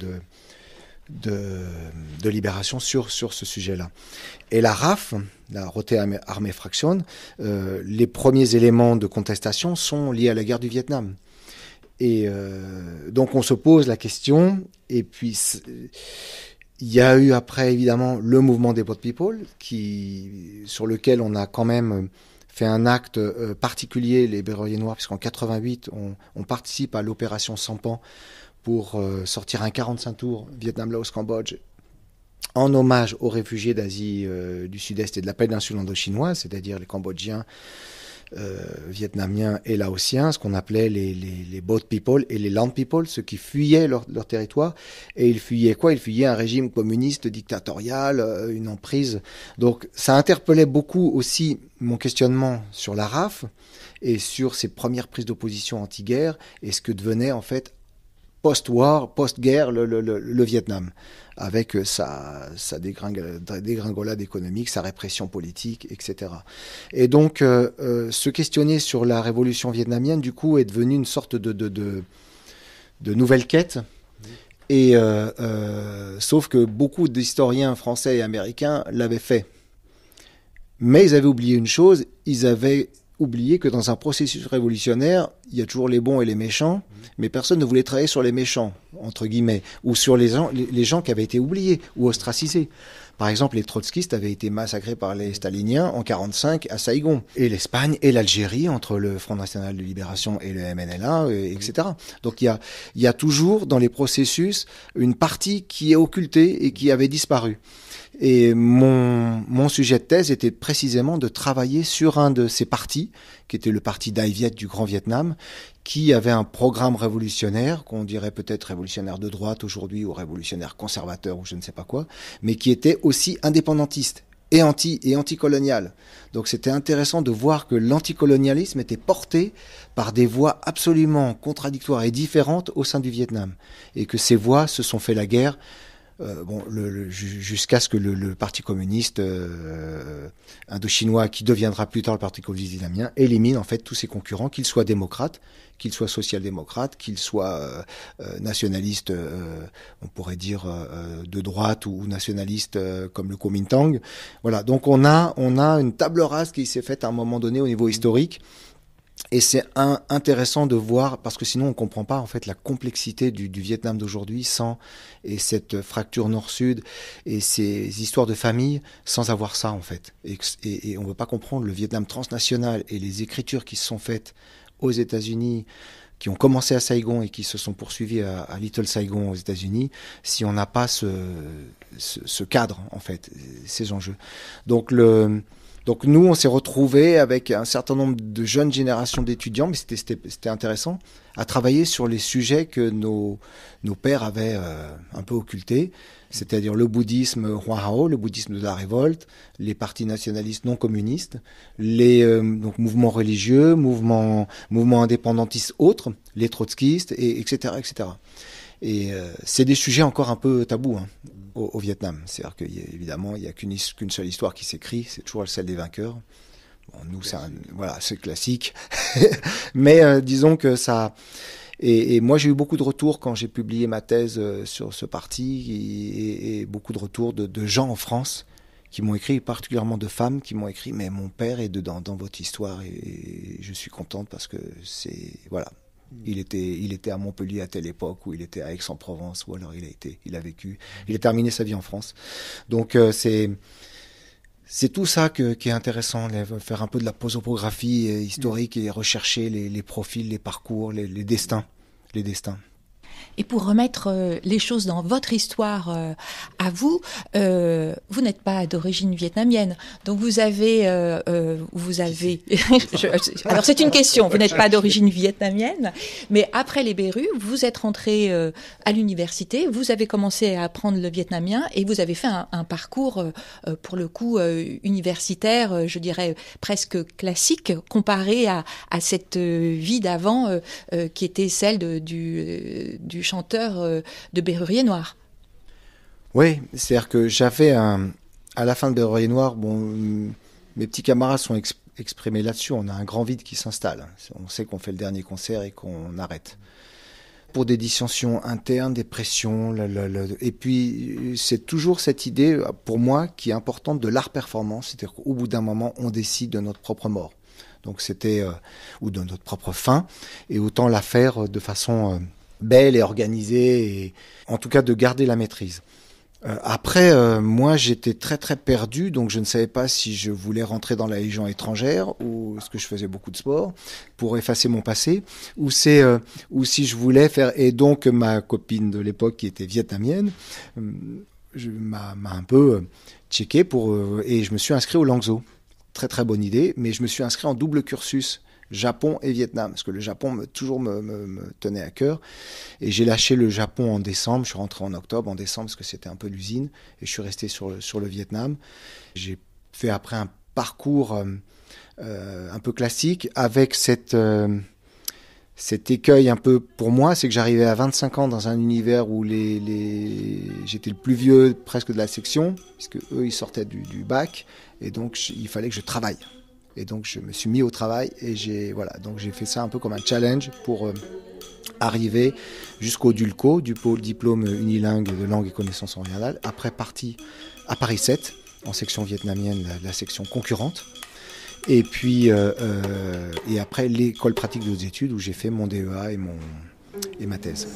de Libération sur ce sujet-là. Et la RAF, la Rote Armee Fraktion, les premiers éléments de contestation sont liés à la guerre du Vietnam. Et donc on se pose la question, et puis il y a eu après évidemment le mouvement des Boat People, sur lequel on a quand même fait un acte particulier, les Berruriers Noirs, puisqu'en 88 on participe à l'opération Sampan, pour sortir un 45 tours Vietnam, Laos, Cambodge, en hommage aux réfugiés d'Asie du Sud-Est et de la péninsule indochinoise, c'est-à-dire les Cambodgiens, Vietnamiens et Laotiens, ce qu'on appelait les boat people et les land people, ceux qui fuyaient leur territoire. Et ils fuyaient quoi? Ils fuyaient un régime communiste, dictatorial, une emprise. Donc ça interpellait beaucoup aussi mon questionnement sur la RAF et sur ses premières prises d'opposition anti-guerre et ce que devenait en fait post-war, post-guerre, le Vietnam, avec sa dégringolade économique, sa répression politique, etc. Et donc, se questionner sur la révolution vietnamienne, du coup, est devenu une sorte de nouvelle quête. Et sauf que beaucoup d'historiens français et américains l'avaient fait. Mais ils avaient oublié une chose, ils avaient oublier que dans un processus révolutionnaire, il y a toujours les bons et les méchants, mais personne ne voulait travailler sur les méchants, entre guillemets, ou sur les gens qui avaient été oubliés ou ostracisés. Par exemple, les trotskistes avaient été massacrés par les staliniens en 1945 à Saïgon, et l'Espagne et l'Algérie, entre le Front National de Libération et le MNLA, etc. Donc il y a toujours dans les processus une partie qui est occultée et qui avait disparu. Et mon sujet de thèse était précisément de travailler sur un de ces partis, qui était le parti Dai Viet du Grand Vietnam, qui avait un programme révolutionnaire, qu'on dirait peut-être révolutionnaire de droite aujourd'hui, ou révolutionnaire conservateur, ou je ne sais pas quoi, mais qui était aussi indépendantiste et anticolonial. Donc c'était intéressant de voir que l'anticolonialisme était porté par des voix absolument contradictoires et différentes au sein du Vietnam, et que ces voix se sont fait la guerre jusqu'à ce que le Parti communiste indochinois, qui deviendra plus tard le Parti communiste vietnamien, élimine en fait tous ses concurrents, qu'ils soient démocrates, qu'ils soient social-démocrates, qu'ils soient nationalistes, on pourrait dire de droite ou nationalistes comme le Kuomintang. Voilà, donc on a une table rase qui s'est faite à un moment donné au niveau historique. Et c'est intéressant de voir, parce que sinon on ne comprend pas en fait la complexité du Vietnam d'aujourd'hui et cette fracture nord-sud et ces histoires de famille sans avoir ça en fait. Et on ne veut pas comprendre le Vietnam transnational et les écritures qui se sont faites aux États-Unis, qui ont commencé à Saigon et qui se sont poursuivies à Little Saigon aux États-Unis, si on n'a pas ce cadre en fait, ces enjeux. Donc nous, on s'est retrouvés avec un certain nombre de jeunes générations d'étudiants, mais c'était intéressant, à travailler sur les sujets que nos pères avaient un peu occultés, c'est-à-dire le bouddhisme Hua-Hao, le bouddhisme de la révolte, les partis nationalistes non communistes, les donc mouvements religieux, mouvements indépendantistes autres, les trotskistes, etc., etc. Et c'est des sujets encore un peu tabous au Vietnam. C'est-à-dire qu'évidemment, il n'y a qu'une seule histoire qui s'écrit, c'est toujours celle des vainqueurs. Bon, nous, c'est classique. Mais disons que ça... Et moi, j'ai eu beaucoup de retours quand j'ai publié ma thèse sur ce parti et beaucoup de retours de gens en France qui m'ont écrit, particulièrement de femmes qui m'ont écrit « Mais mon père est dedans, dans votre histoire et je suis contente parce que c'est... » Voilà. Il était à Montpellier à telle époque, ou il était à Aix-en-Provence, ou alors il a vécu, il a terminé sa vie en France. Donc c'est tout ça qui est intéressant, faire un peu de la prosopographie historique et rechercher les profils, les parcours, les destins. Et pour remettre les choses dans votre histoire à vous, vous n'êtes pas d'origine vietnamienne. Donc vous avez... Alors c'est une question, vous n'êtes pas d'origine vietnamienne, mais après les Berus, vous êtes rentré à l'université, vous avez commencé à apprendre le vietnamien et vous avez fait un parcours, pour le coup, universitaire, je dirais presque classique, comparé à cette vie d'avant qui était celle du chanteur de Berrurier Noir. Oui, c'est-à-dire que j'avais à la fin de Berrurier Noir, mes petits camarades sont exprimés là-dessus, on a un grand vide qui s'installe. On sait qu'on fait le dernier concert et qu'on arrête. Pour des dissensions internes, des pressions, et puis c'est toujours cette idée, pour moi, qui est importante de l'art performance, c'est-à-dire qu'au bout d'un moment, on décide de notre propre mort. Donc c'était, ou de notre propre fin, et autant la faire de façon... belle et organisée, et en tout cas de garder la maîtrise. Après, moi j'étais très très perdu, donc je ne savais pas si je voulais rentrer dans la Légion étrangère, ou est-ce que je faisais beaucoup de sport pour effacer mon passé, ou si je voulais faire... Et donc ma copine de l'époque qui était vietnamienne m'a un peu checké et je me suis inscrit au Langzhou. Très très bonne idée, mais je me suis inscrit en double cursus. Japon et Vietnam, parce que le Japon toujours me tenait à cœur. Et j'ai lâché le Japon en décembre, je suis rentré en octobre, en décembre, parce que c'était un peu l'usine, et je suis resté sur le Vietnam. J'ai fait après un parcours un peu classique, avec cet écueil un peu pour moi, c'est que j'arrivais à 25 ans dans un univers où j'étais le plus vieux presque de la section, puisque eux ils sortaient du bac, et donc il fallait que je travaille. Et donc je me suis mis au travail et j'ai fait ça un peu comme un challenge pour arriver jusqu'au DULCO, du diplôme unilingue de langue et connaissances orientales, après parti à Paris 7, en section vietnamienne, la section concurrente. Et puis et après l'école pratique de hautes études où j'ai fait mon DEA et ma thèse.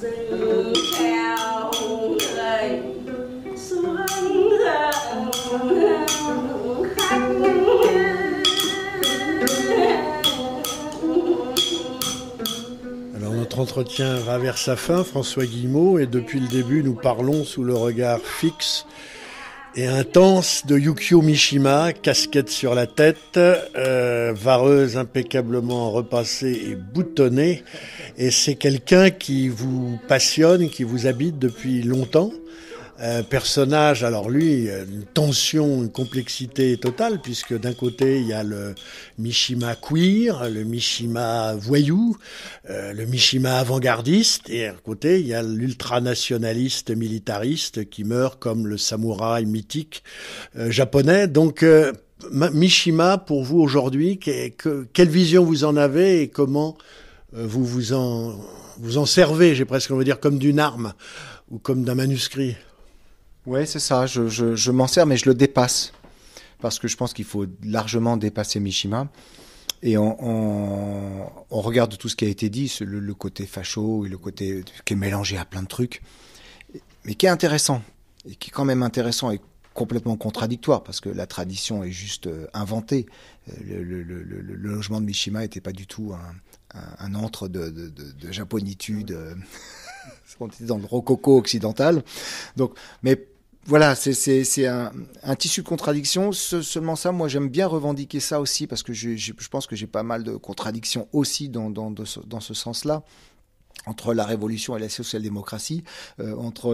Notre entretien va vers sa fin, François Guillemot, et depuis le début, nous parlons sous le regard fixe et intense de Yukio Mishima, casquette sur la tête, vareuse impeccablement repassée et boutonnée. Et c'est quelqu'un qui vous passionne, qui vous habite depuis longtemps. Personnage, alors lui, une tension, une complexité totale, puisque d'un côté, il y a le Mishima queer, le Mishima voyou, le Mishima avant-gardiste, et à côté, il y a l'ultranationaliste militariste qui meurt comme le samouraï mythique japonais. Donc, Mishima, pour vous aujourd'hui, quelle vision vous en avez et comment vous en servez, j'ai presque envie de dire, comme d'une arme ou comme d'un manuscrit? Ouais, c'est ça, je m'en sers, mais je le dépasse. Parce que je pense qu'il faut largement dépasser Mishima. Et on regarde tout ce qui a été dit, le côté facho et le côté qui est mélangé à plein de trucs, mais qui est intéressant, et qui est quand même intéressant et complètement contradictoire, parce que la tradition est juste inventée. Le logement de Mishima n'était pas du tout un antre de japonitude, on était dans le rococo occidental. Donc, mais voilà, c'est un tissu de contradictions. Seulement ça, moi, j'aime bien revendiquer ça aussi, parce que je pense que j'ai pas mal de contradictions aussi dans ce sens-là, entre la révolution et la social-démocratie, entre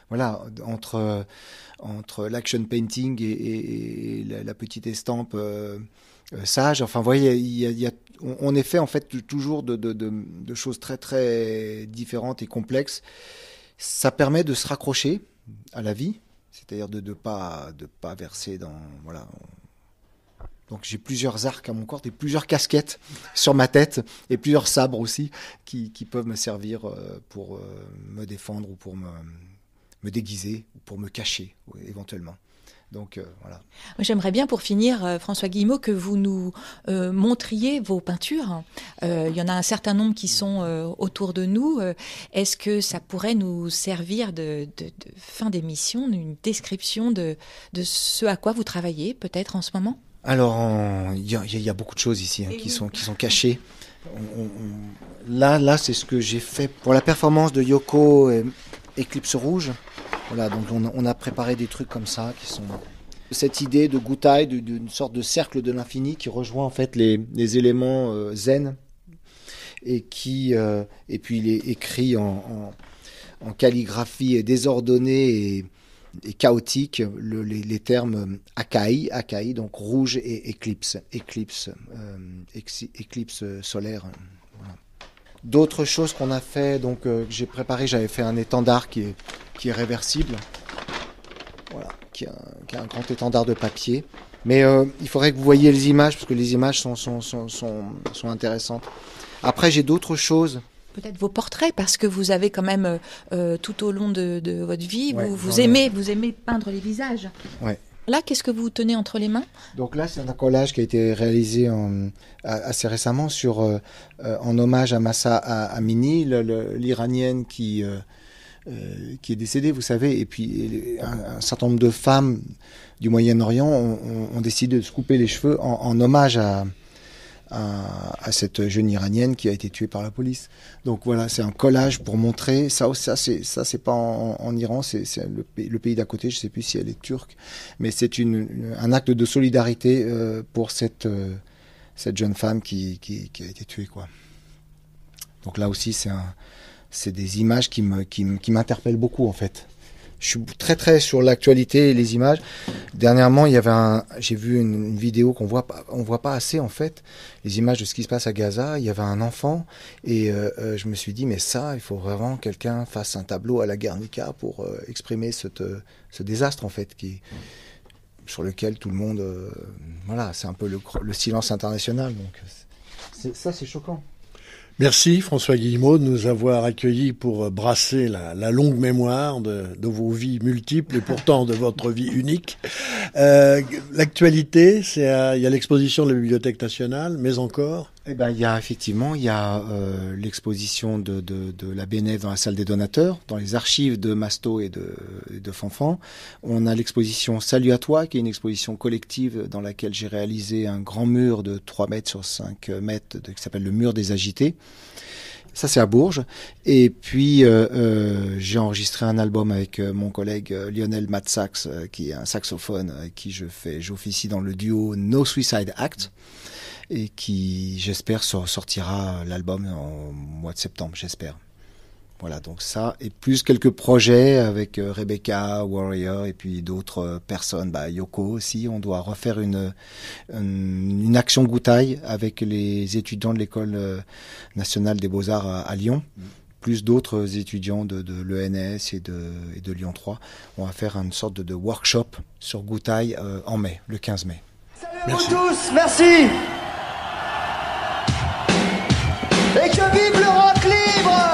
l'action painting et la petite estampe sage. Enfin, vous voyez, on est fait en fait toujours de choses très très différentes et complexes. Ça permet de se raccrocher à la vie. C'est-à-dire de pas verser dans... Voilà. Donc j'ai plusieurs arcs à mon corps et plusieurs casquettes sur ma tête et plusieurs sabres aussi qui peuvent me servir pour me défendre ou pour me déguiser ou pour me cacher éventuellement. Donc voilà. J'aimerais bien pour finir, François Guillemot, que vous nous montriez vos peintures. Il y en a un certain nombre qui sont autour de nous. Est-ce que ça pourrait nous servir de fin d'émission, d'une description de ce à quoi vous travaillez peut-être en ce moment? Alors il y a beaucoup de choses ici qui sont cachées. Là c'est ce que j'ai fait pour la performance de Yoko Eclipse Rouge. Voilà, donc on a préparé des trucs comme ça qui sont cette idée de Gutai, d'une sorte de cercle de l'infini qui rejoint en fait les éléments zen et puis il est écrit en calligraphie désordonnée et chaotique les termes Akai, donc rouge et éclipse solaire. Voilà. D'autres choses qu'on a fait, donc que j'ai préparé, j'avais fait un étendard qui est réversible, voilà, qui est un grand étendard de papier. Mais il faudrait que vous voyiez les images, parce que les images sont intéressantes. Après, j'ai d'autres choses. Peut-être vos portraits, parce que vous avez quand même, tout au long de votre vie, vous aimez peindre les visages. Ouais. Là, qu'est-ce que vous tenez entre les mains? Donc là, c'est un collage qui a été réalisé assez récemment en hommage à Mahsa Amini, l'Iranienne qui est décédée, vous savez. Et puis, un certain nombre de femmes du Moyen-Orient ont décidé de se couper les cheveux en hommage à cette jeune Iranienne qui a été tuée par la police. Donc voilà, c'est un collage pour montrer ça c'est pas en Iran, c'est le pays d'à côté, je sais plus si elle est turque, mais c'est un acte de solidarité pour cette jeune femme qui a été tuée, quoi. Donc là aussi c'est des images qui m'interpellent beaucoup en fait. Je suis très très sur l'actualité et les images. Dernièrement, j'ai vu une vidéo on voit pas assez en fait, les images de ce qui se passe à Gaza. Il y avait un enfant et je me suis dit mais ça, il faut vraiment que quelqu'un fasse un tableau à la Guernica pour exprimer ce désastre en fait sur lequel tout le monde, voilà, c'est un peu le silence international. Donc c'est choquant. Merci François Guillemot de nous avoir accueillis pour brasser la longue mémoire de vos vies multiples et pourtant de votre vie unique. L'actualité, il y a l'exposition de la Bibliothèque nationale, mais encore... Eh ben, il y a l'exposition de la BNF dans la salle des donateurs, dans les archives de Masto et de Fanfan. On a l'exposition Salut à toi, qui est une exposition collective dans laquelle j'ai réalisé un grand mur de 3 mètres sur 5 mètres qui s'appelle le mur des agités. Ça, c'est à Bourges. Et puis, j'ai enregistré un album avec mon collègue Lionel Matsax, qui est un saxophone, avec qui j'officie dans le duo No Suicide Act, et qui, j'espère, sortira l'album en mois de septembre, j'espère. Voilà, donc ça, et plus quelques projets avec Rebecca, Warrior, et puis d'autres personnes, Yoko aussi. On doit refaire une action Goutaille avec les étudiants de l'École nationale des beaux-arts à Lyon, plus d'autres étudiants de l'ENS et de Lyon 3. On va faire une sorte de workshop sur Goutaille en mai, le 15 mai. Salut à vous tous, merci. Et que vive le rock libre!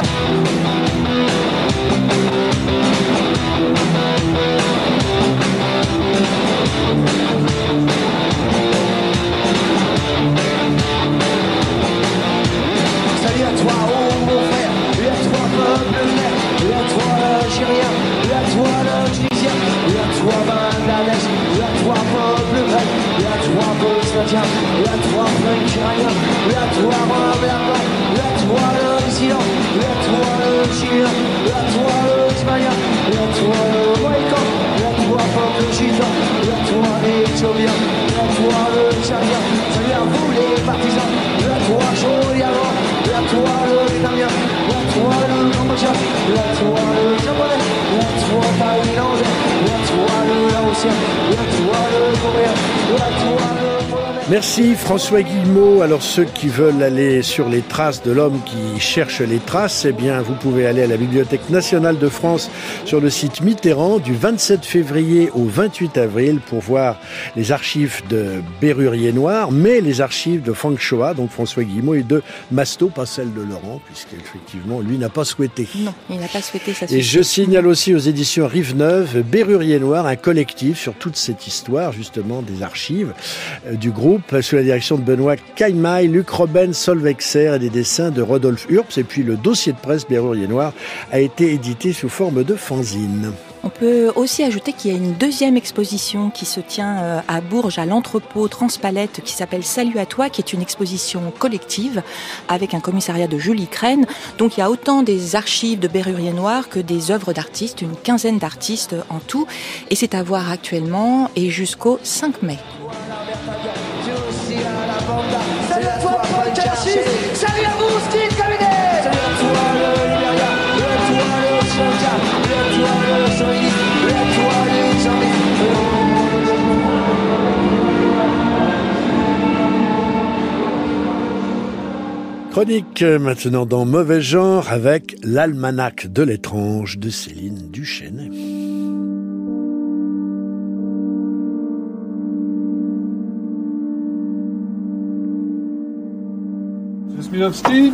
Salut à toi, oh mon frère, et à toi, peuple clair, et à toi, l'Algérien, et à toi, le Tunisien, et à toi, Bangladesh, et à toi, peuple grec, et à toi, Bosnien, et à toi, Frank-Iranien, et à toi, Robert, et à toi, le Dissident, et à toi, le Chilien, et à toi, le Espagnol, et à toi, le Mohican, et à toi, peuple gitan, et à toi, l'Éthiopien, et à toi, le Tchadien. Salut à vous, les partisans, et à toi, Joliavant, et à toi, le Vietnamien, et à toi, le Cambodgien, et à toi, le Japonais, et à toi, Thaïlandais, et à toi, le Laotien, et à toi, le Coréen, et à toi, le Polonais. Merci François Guillemot. Alors ceux qui veulent aller sur les traces de l'homme qui cherche les traces, eh bien vous pouvez aller à la Bibliothèque nationale de France sur le site Mitterrand du 27 février au 28 avril pour voir les archives de Bérurier Noir, mais les archives de Frank Shoah, donc François Guillemot, et de Masto, pas celle de Laurent, puisqu'effectivement lui n'a pas souhaité. Non, il n'a pas souhaité ça. Et je signale aussi aux éditions Rive-Neuve Bérurier Noir, un collectif sur toute cette histoire justement des archives du groupe, sous la direction de Benoît Caillemay, Luc Robben, Solvexer et des dessins de Rodolphe Urps. Et puis le dossier de presse Bérurier Noir a été édité sous forme de fanzine. On peut aussi ajouter qu'il y a une deuxième exposition qui se tient à Bourges, à l'entrepôt Transpalette, qui s'appelle Salut à toi, qui est une exposition collective avec un commissariat de Julie Crène. Donc il y a autant des archives de Bérurier Noir que des œuvres d'artistes, une quinzaine d'artistes en tout. Et c'est à voir actuellement et jusqu'au 5 mai. Salut à toi, Paul Karchis. Salut à vous, Steve Cabinet. Salut à toi, le Libéria. Et à toi, le Sri Lanka. Et à toi, le Somalie. Et à toi, les Zambie. Chronique maintenant dans Mauvais Genre avec l'Almanach de l'étrange de Céline Duchesne. Smilovski ?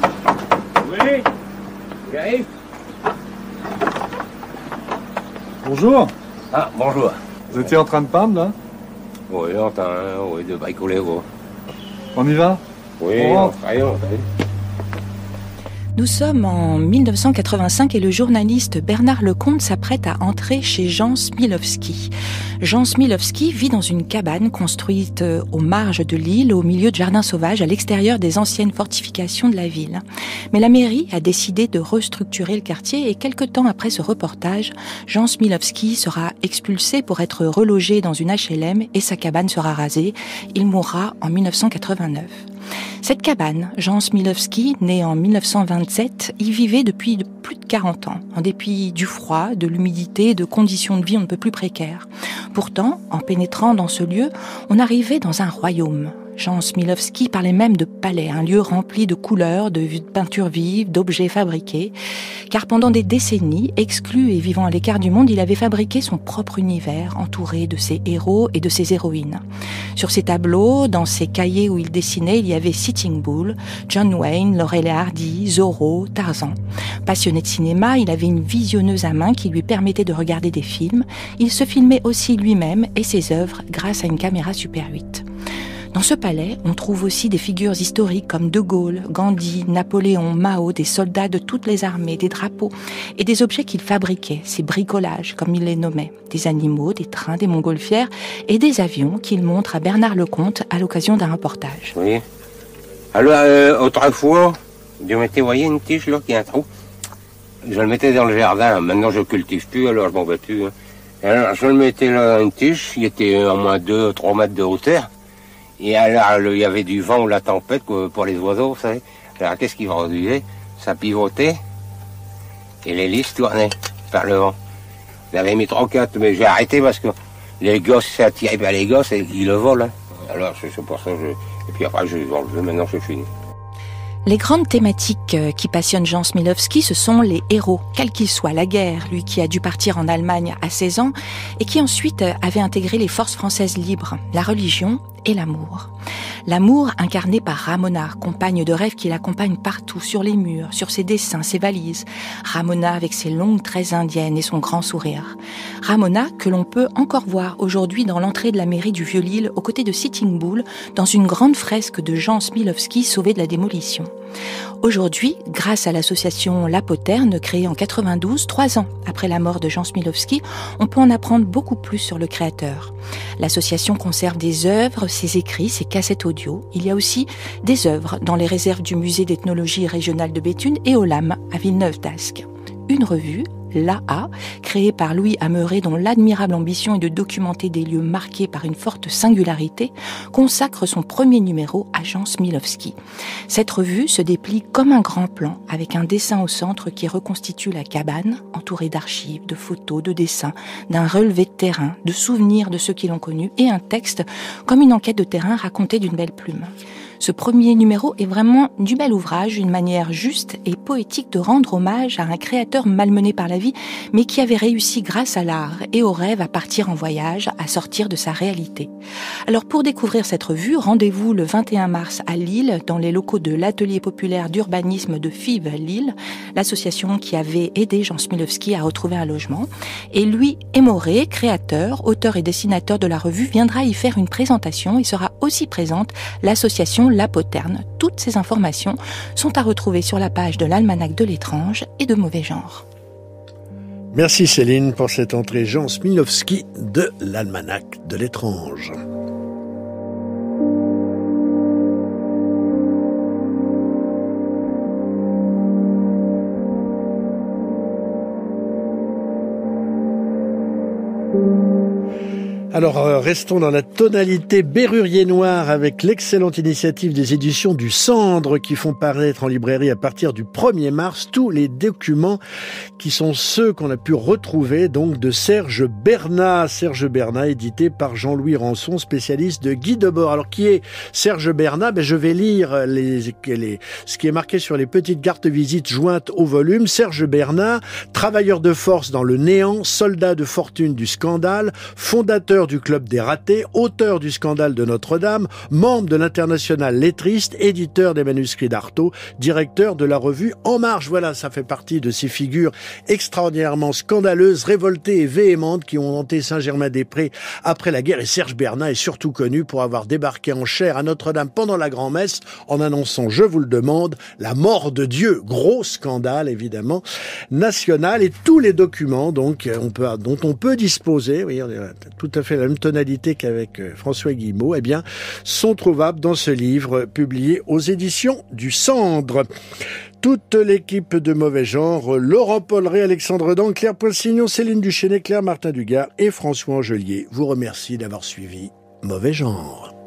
Oui, j'arrive. Bonjour. Ah, bonjour. Vous étiez en train de peindre, là ? Oui, oui, de bricoler, gros. On y va ? Oui, On rentre. on Nous sommes en 1985 et le journaliste Bernard Lecomte s'apprête à entrer chez Jean Smilovski. Jean Smilovski vit dans une cabane construite aux marges de l'île, au milieu de jardins sauvages, à l'extérieur des anciennes fortifications de la ville. Mais la mairie a décidé de restructurer le quartier et quelque temps après ce reportage, Jean Smilovski sera expulsé pour être relogé dans une HLM et sa cabane sera rasée. Il mourra en 1989. Cette cabane, Jean Smilovski, né en 1927, y vivait depuis plus de 40 ans, en dépit du froid, de l'humidité, de conditions de vie on ne peut plus précaires. Pourtant, en pénétrant dans ce lieu, on arrivait dans un royaume. Jean Smilovski parlait même de palais, un lieu rempli de couleurs, de peintures vives, d'objets fabriqués. Car pendant des décennies, exclu et vivant à l'écart du monde, il avait fabriqué son propre univers, entouré de ses héros et de ses héroïnes. Sur ses tableaux, dans ses cahiers où il dessinait, il y avait Sitting Bull, John Wayne, Laurel et Hardy, Zorro, Tarzan. Passionné de cinéma, il avait une visionneuse à main qui lui permettait de regarder des films. Il se filmait aussi lui-même et ses œuvres grâce à une caméra Super 8. Dans ce palais, on trouve aussi des figures historiques comme De Gaulle, Gandhi, Napoléon, Mao, des soldats de toutes les armées, des drapeaux et des objets qu'il fabriquait, ses bricolages comme il les nommait, des animaux, des trains, des montgolfières et des avions qu'il montre à Bernard Lecomte à l'occasion d'un reportage. Oui. Alors, autrefois, je mettais, vous voyez, une tige là qui a un trou. Je le mettais dans le jardin. Maintenant, je cultive plus, alors je m'en vais plus. Hein. Alors, je le mettais là, une tige, il était à moins 2-3 mètres de hauteur. Et alors, il y avait du vent ou la tempête pour les oiseaux, vous savez. Alors, qu'est-ce qui produisait ? Ça pivotait. et l'hélice tournait par le vent. J'avais mis 3 ou 4, mais j'ai arrêté parce que les gosses, c'est attiré par les gosses et ils le volent. Hein. Alors c'est pour ça que et puis après je les ai enlevés, maintenant c'est fini. Les grandes thématiques qui passionnent Jean Smilowski, ce sont les héros, quels qu'ils soient. La guerre, lui qui a dû partir en Allemagne à 16 ans et qui ensuite avait intégré les forces françaises libres, la religion et l'amour. L'amour incarné par Ramona, compagne de rêve qui l'accompagne partout, sur les murs, sur ses dessins, ses valises. Ramona avec ses longues tresses indiennes et son grand sourire. Ramona que l'on peut encore voir aujourd'hui dans l'entrée de la mairie du Vieux-Lille, aux côtés de Sitting Bull, dans une grande fresque de Jean Smilowski sauvé de la démolition. Aujourd'hui, grâce à l'association La Poterne, créée en 92, 3 ans après la mort de Jean Smilowski, on peut en apprendre beaucoup plus sur le créateur. L'association conserve des œuvres, ses écrits, ses cassettes audio. Il y a aussi des œuvres dans les réserves du musée d'ethnologie régionale de Béthune et au LAM, à Villeneuve-d'Ascq. Une revue, l'A.A., créée par Louis Ameret, dont l'admirable ambition est de documenter des lieux marqués par une forte singularité, consacre son premier numéro à Jean Smilowski. Cette revue se déplie comme un grand plan, avec un dessin au centre qui reconstitue la cabane, entourée d'archives, de photos, de dessins, d'un relevé de terrain, de souvenirs de ceux qui l'ont connu, et un texte comme une enquête de terrain racontée d'une belle plume. Ce premier numéro est vraiment du bel ouvrage, une manière juste et poétique de rendre hommage à un créateur malmené par la vie, mais qui avait réussi grâce à l'art et au rêve à partir en voyage, à sortir de sa réalité. Alors pour découvrir cette revue, rendez-vous le 21 mars à Lille, dans les locaux de l'Atelier populaire d'urbanisme de FIV Lille, l'association qui avait aidé Jean Smilowski à retrouver un logement. Et Louis Ameret, créateur, auteur et dessinateur de la revue, viendra y faire une présentation et sera aussi présente l'association La Poterne. Toutes ces informations sont à retrouver sur la page de l'Almanach de l'étrange et de Mauvais Genre. Merci Céline pour cette entrée Jean Smilowski de l'Almanach de l'étrange. Alors, restons dans la tonalité Bérurier Noir avec l'excellente initiative des éditions du Cendre qui font paraître en librairie à partir du 1er mars tous les documents qui sont ceux qu'on a pu retrouver donc de Serge Bernat. Serge Bernat, édité par Jean-Louis Rançon, spécialiste de Guy Debord. Alors, qui est Serge Bernat? Je vais lire ce qui est marqué sur les petites cartes visites jointes au volume. Serge Bernat, travailleur de force dans le néant, soldat de fortune du scandale, fondateur du Club des ratés, auteur du scandale de Notre-Dame, membre de l'Internationale lettriste, éditeur des manuscrits d'Artaud, directeur de la revue En Marche. Voilà, ça fait partie de ces figures extraordinairement scandaleuses, révoltées et véhémentes qui ont hanté Saint-Germain-des-Prés après la guerre. Et Serge Bernat est surtout connu pour avoir débarqué en chair à Notre-Dame pendant la grand-messe en annonçant, je vous le demande, la mort de Dieu. Gros scandale, évidemment, national. Et tous les documents donc dont on peut disposer, oui, on est tout à fait la même tonalité qu'avec François Guillemot, eh bien, sont trouvables dans ce livre publié aux éditions du Cendre. Toute l'équipe de Mauvais Genre, Laurent Polleret, Alexandre Dan, Claire Poissignon, Céline Duchesnay, Claire Martin Dugard et François Angelier vous remercie d'avoir suivi Mauvais Genre.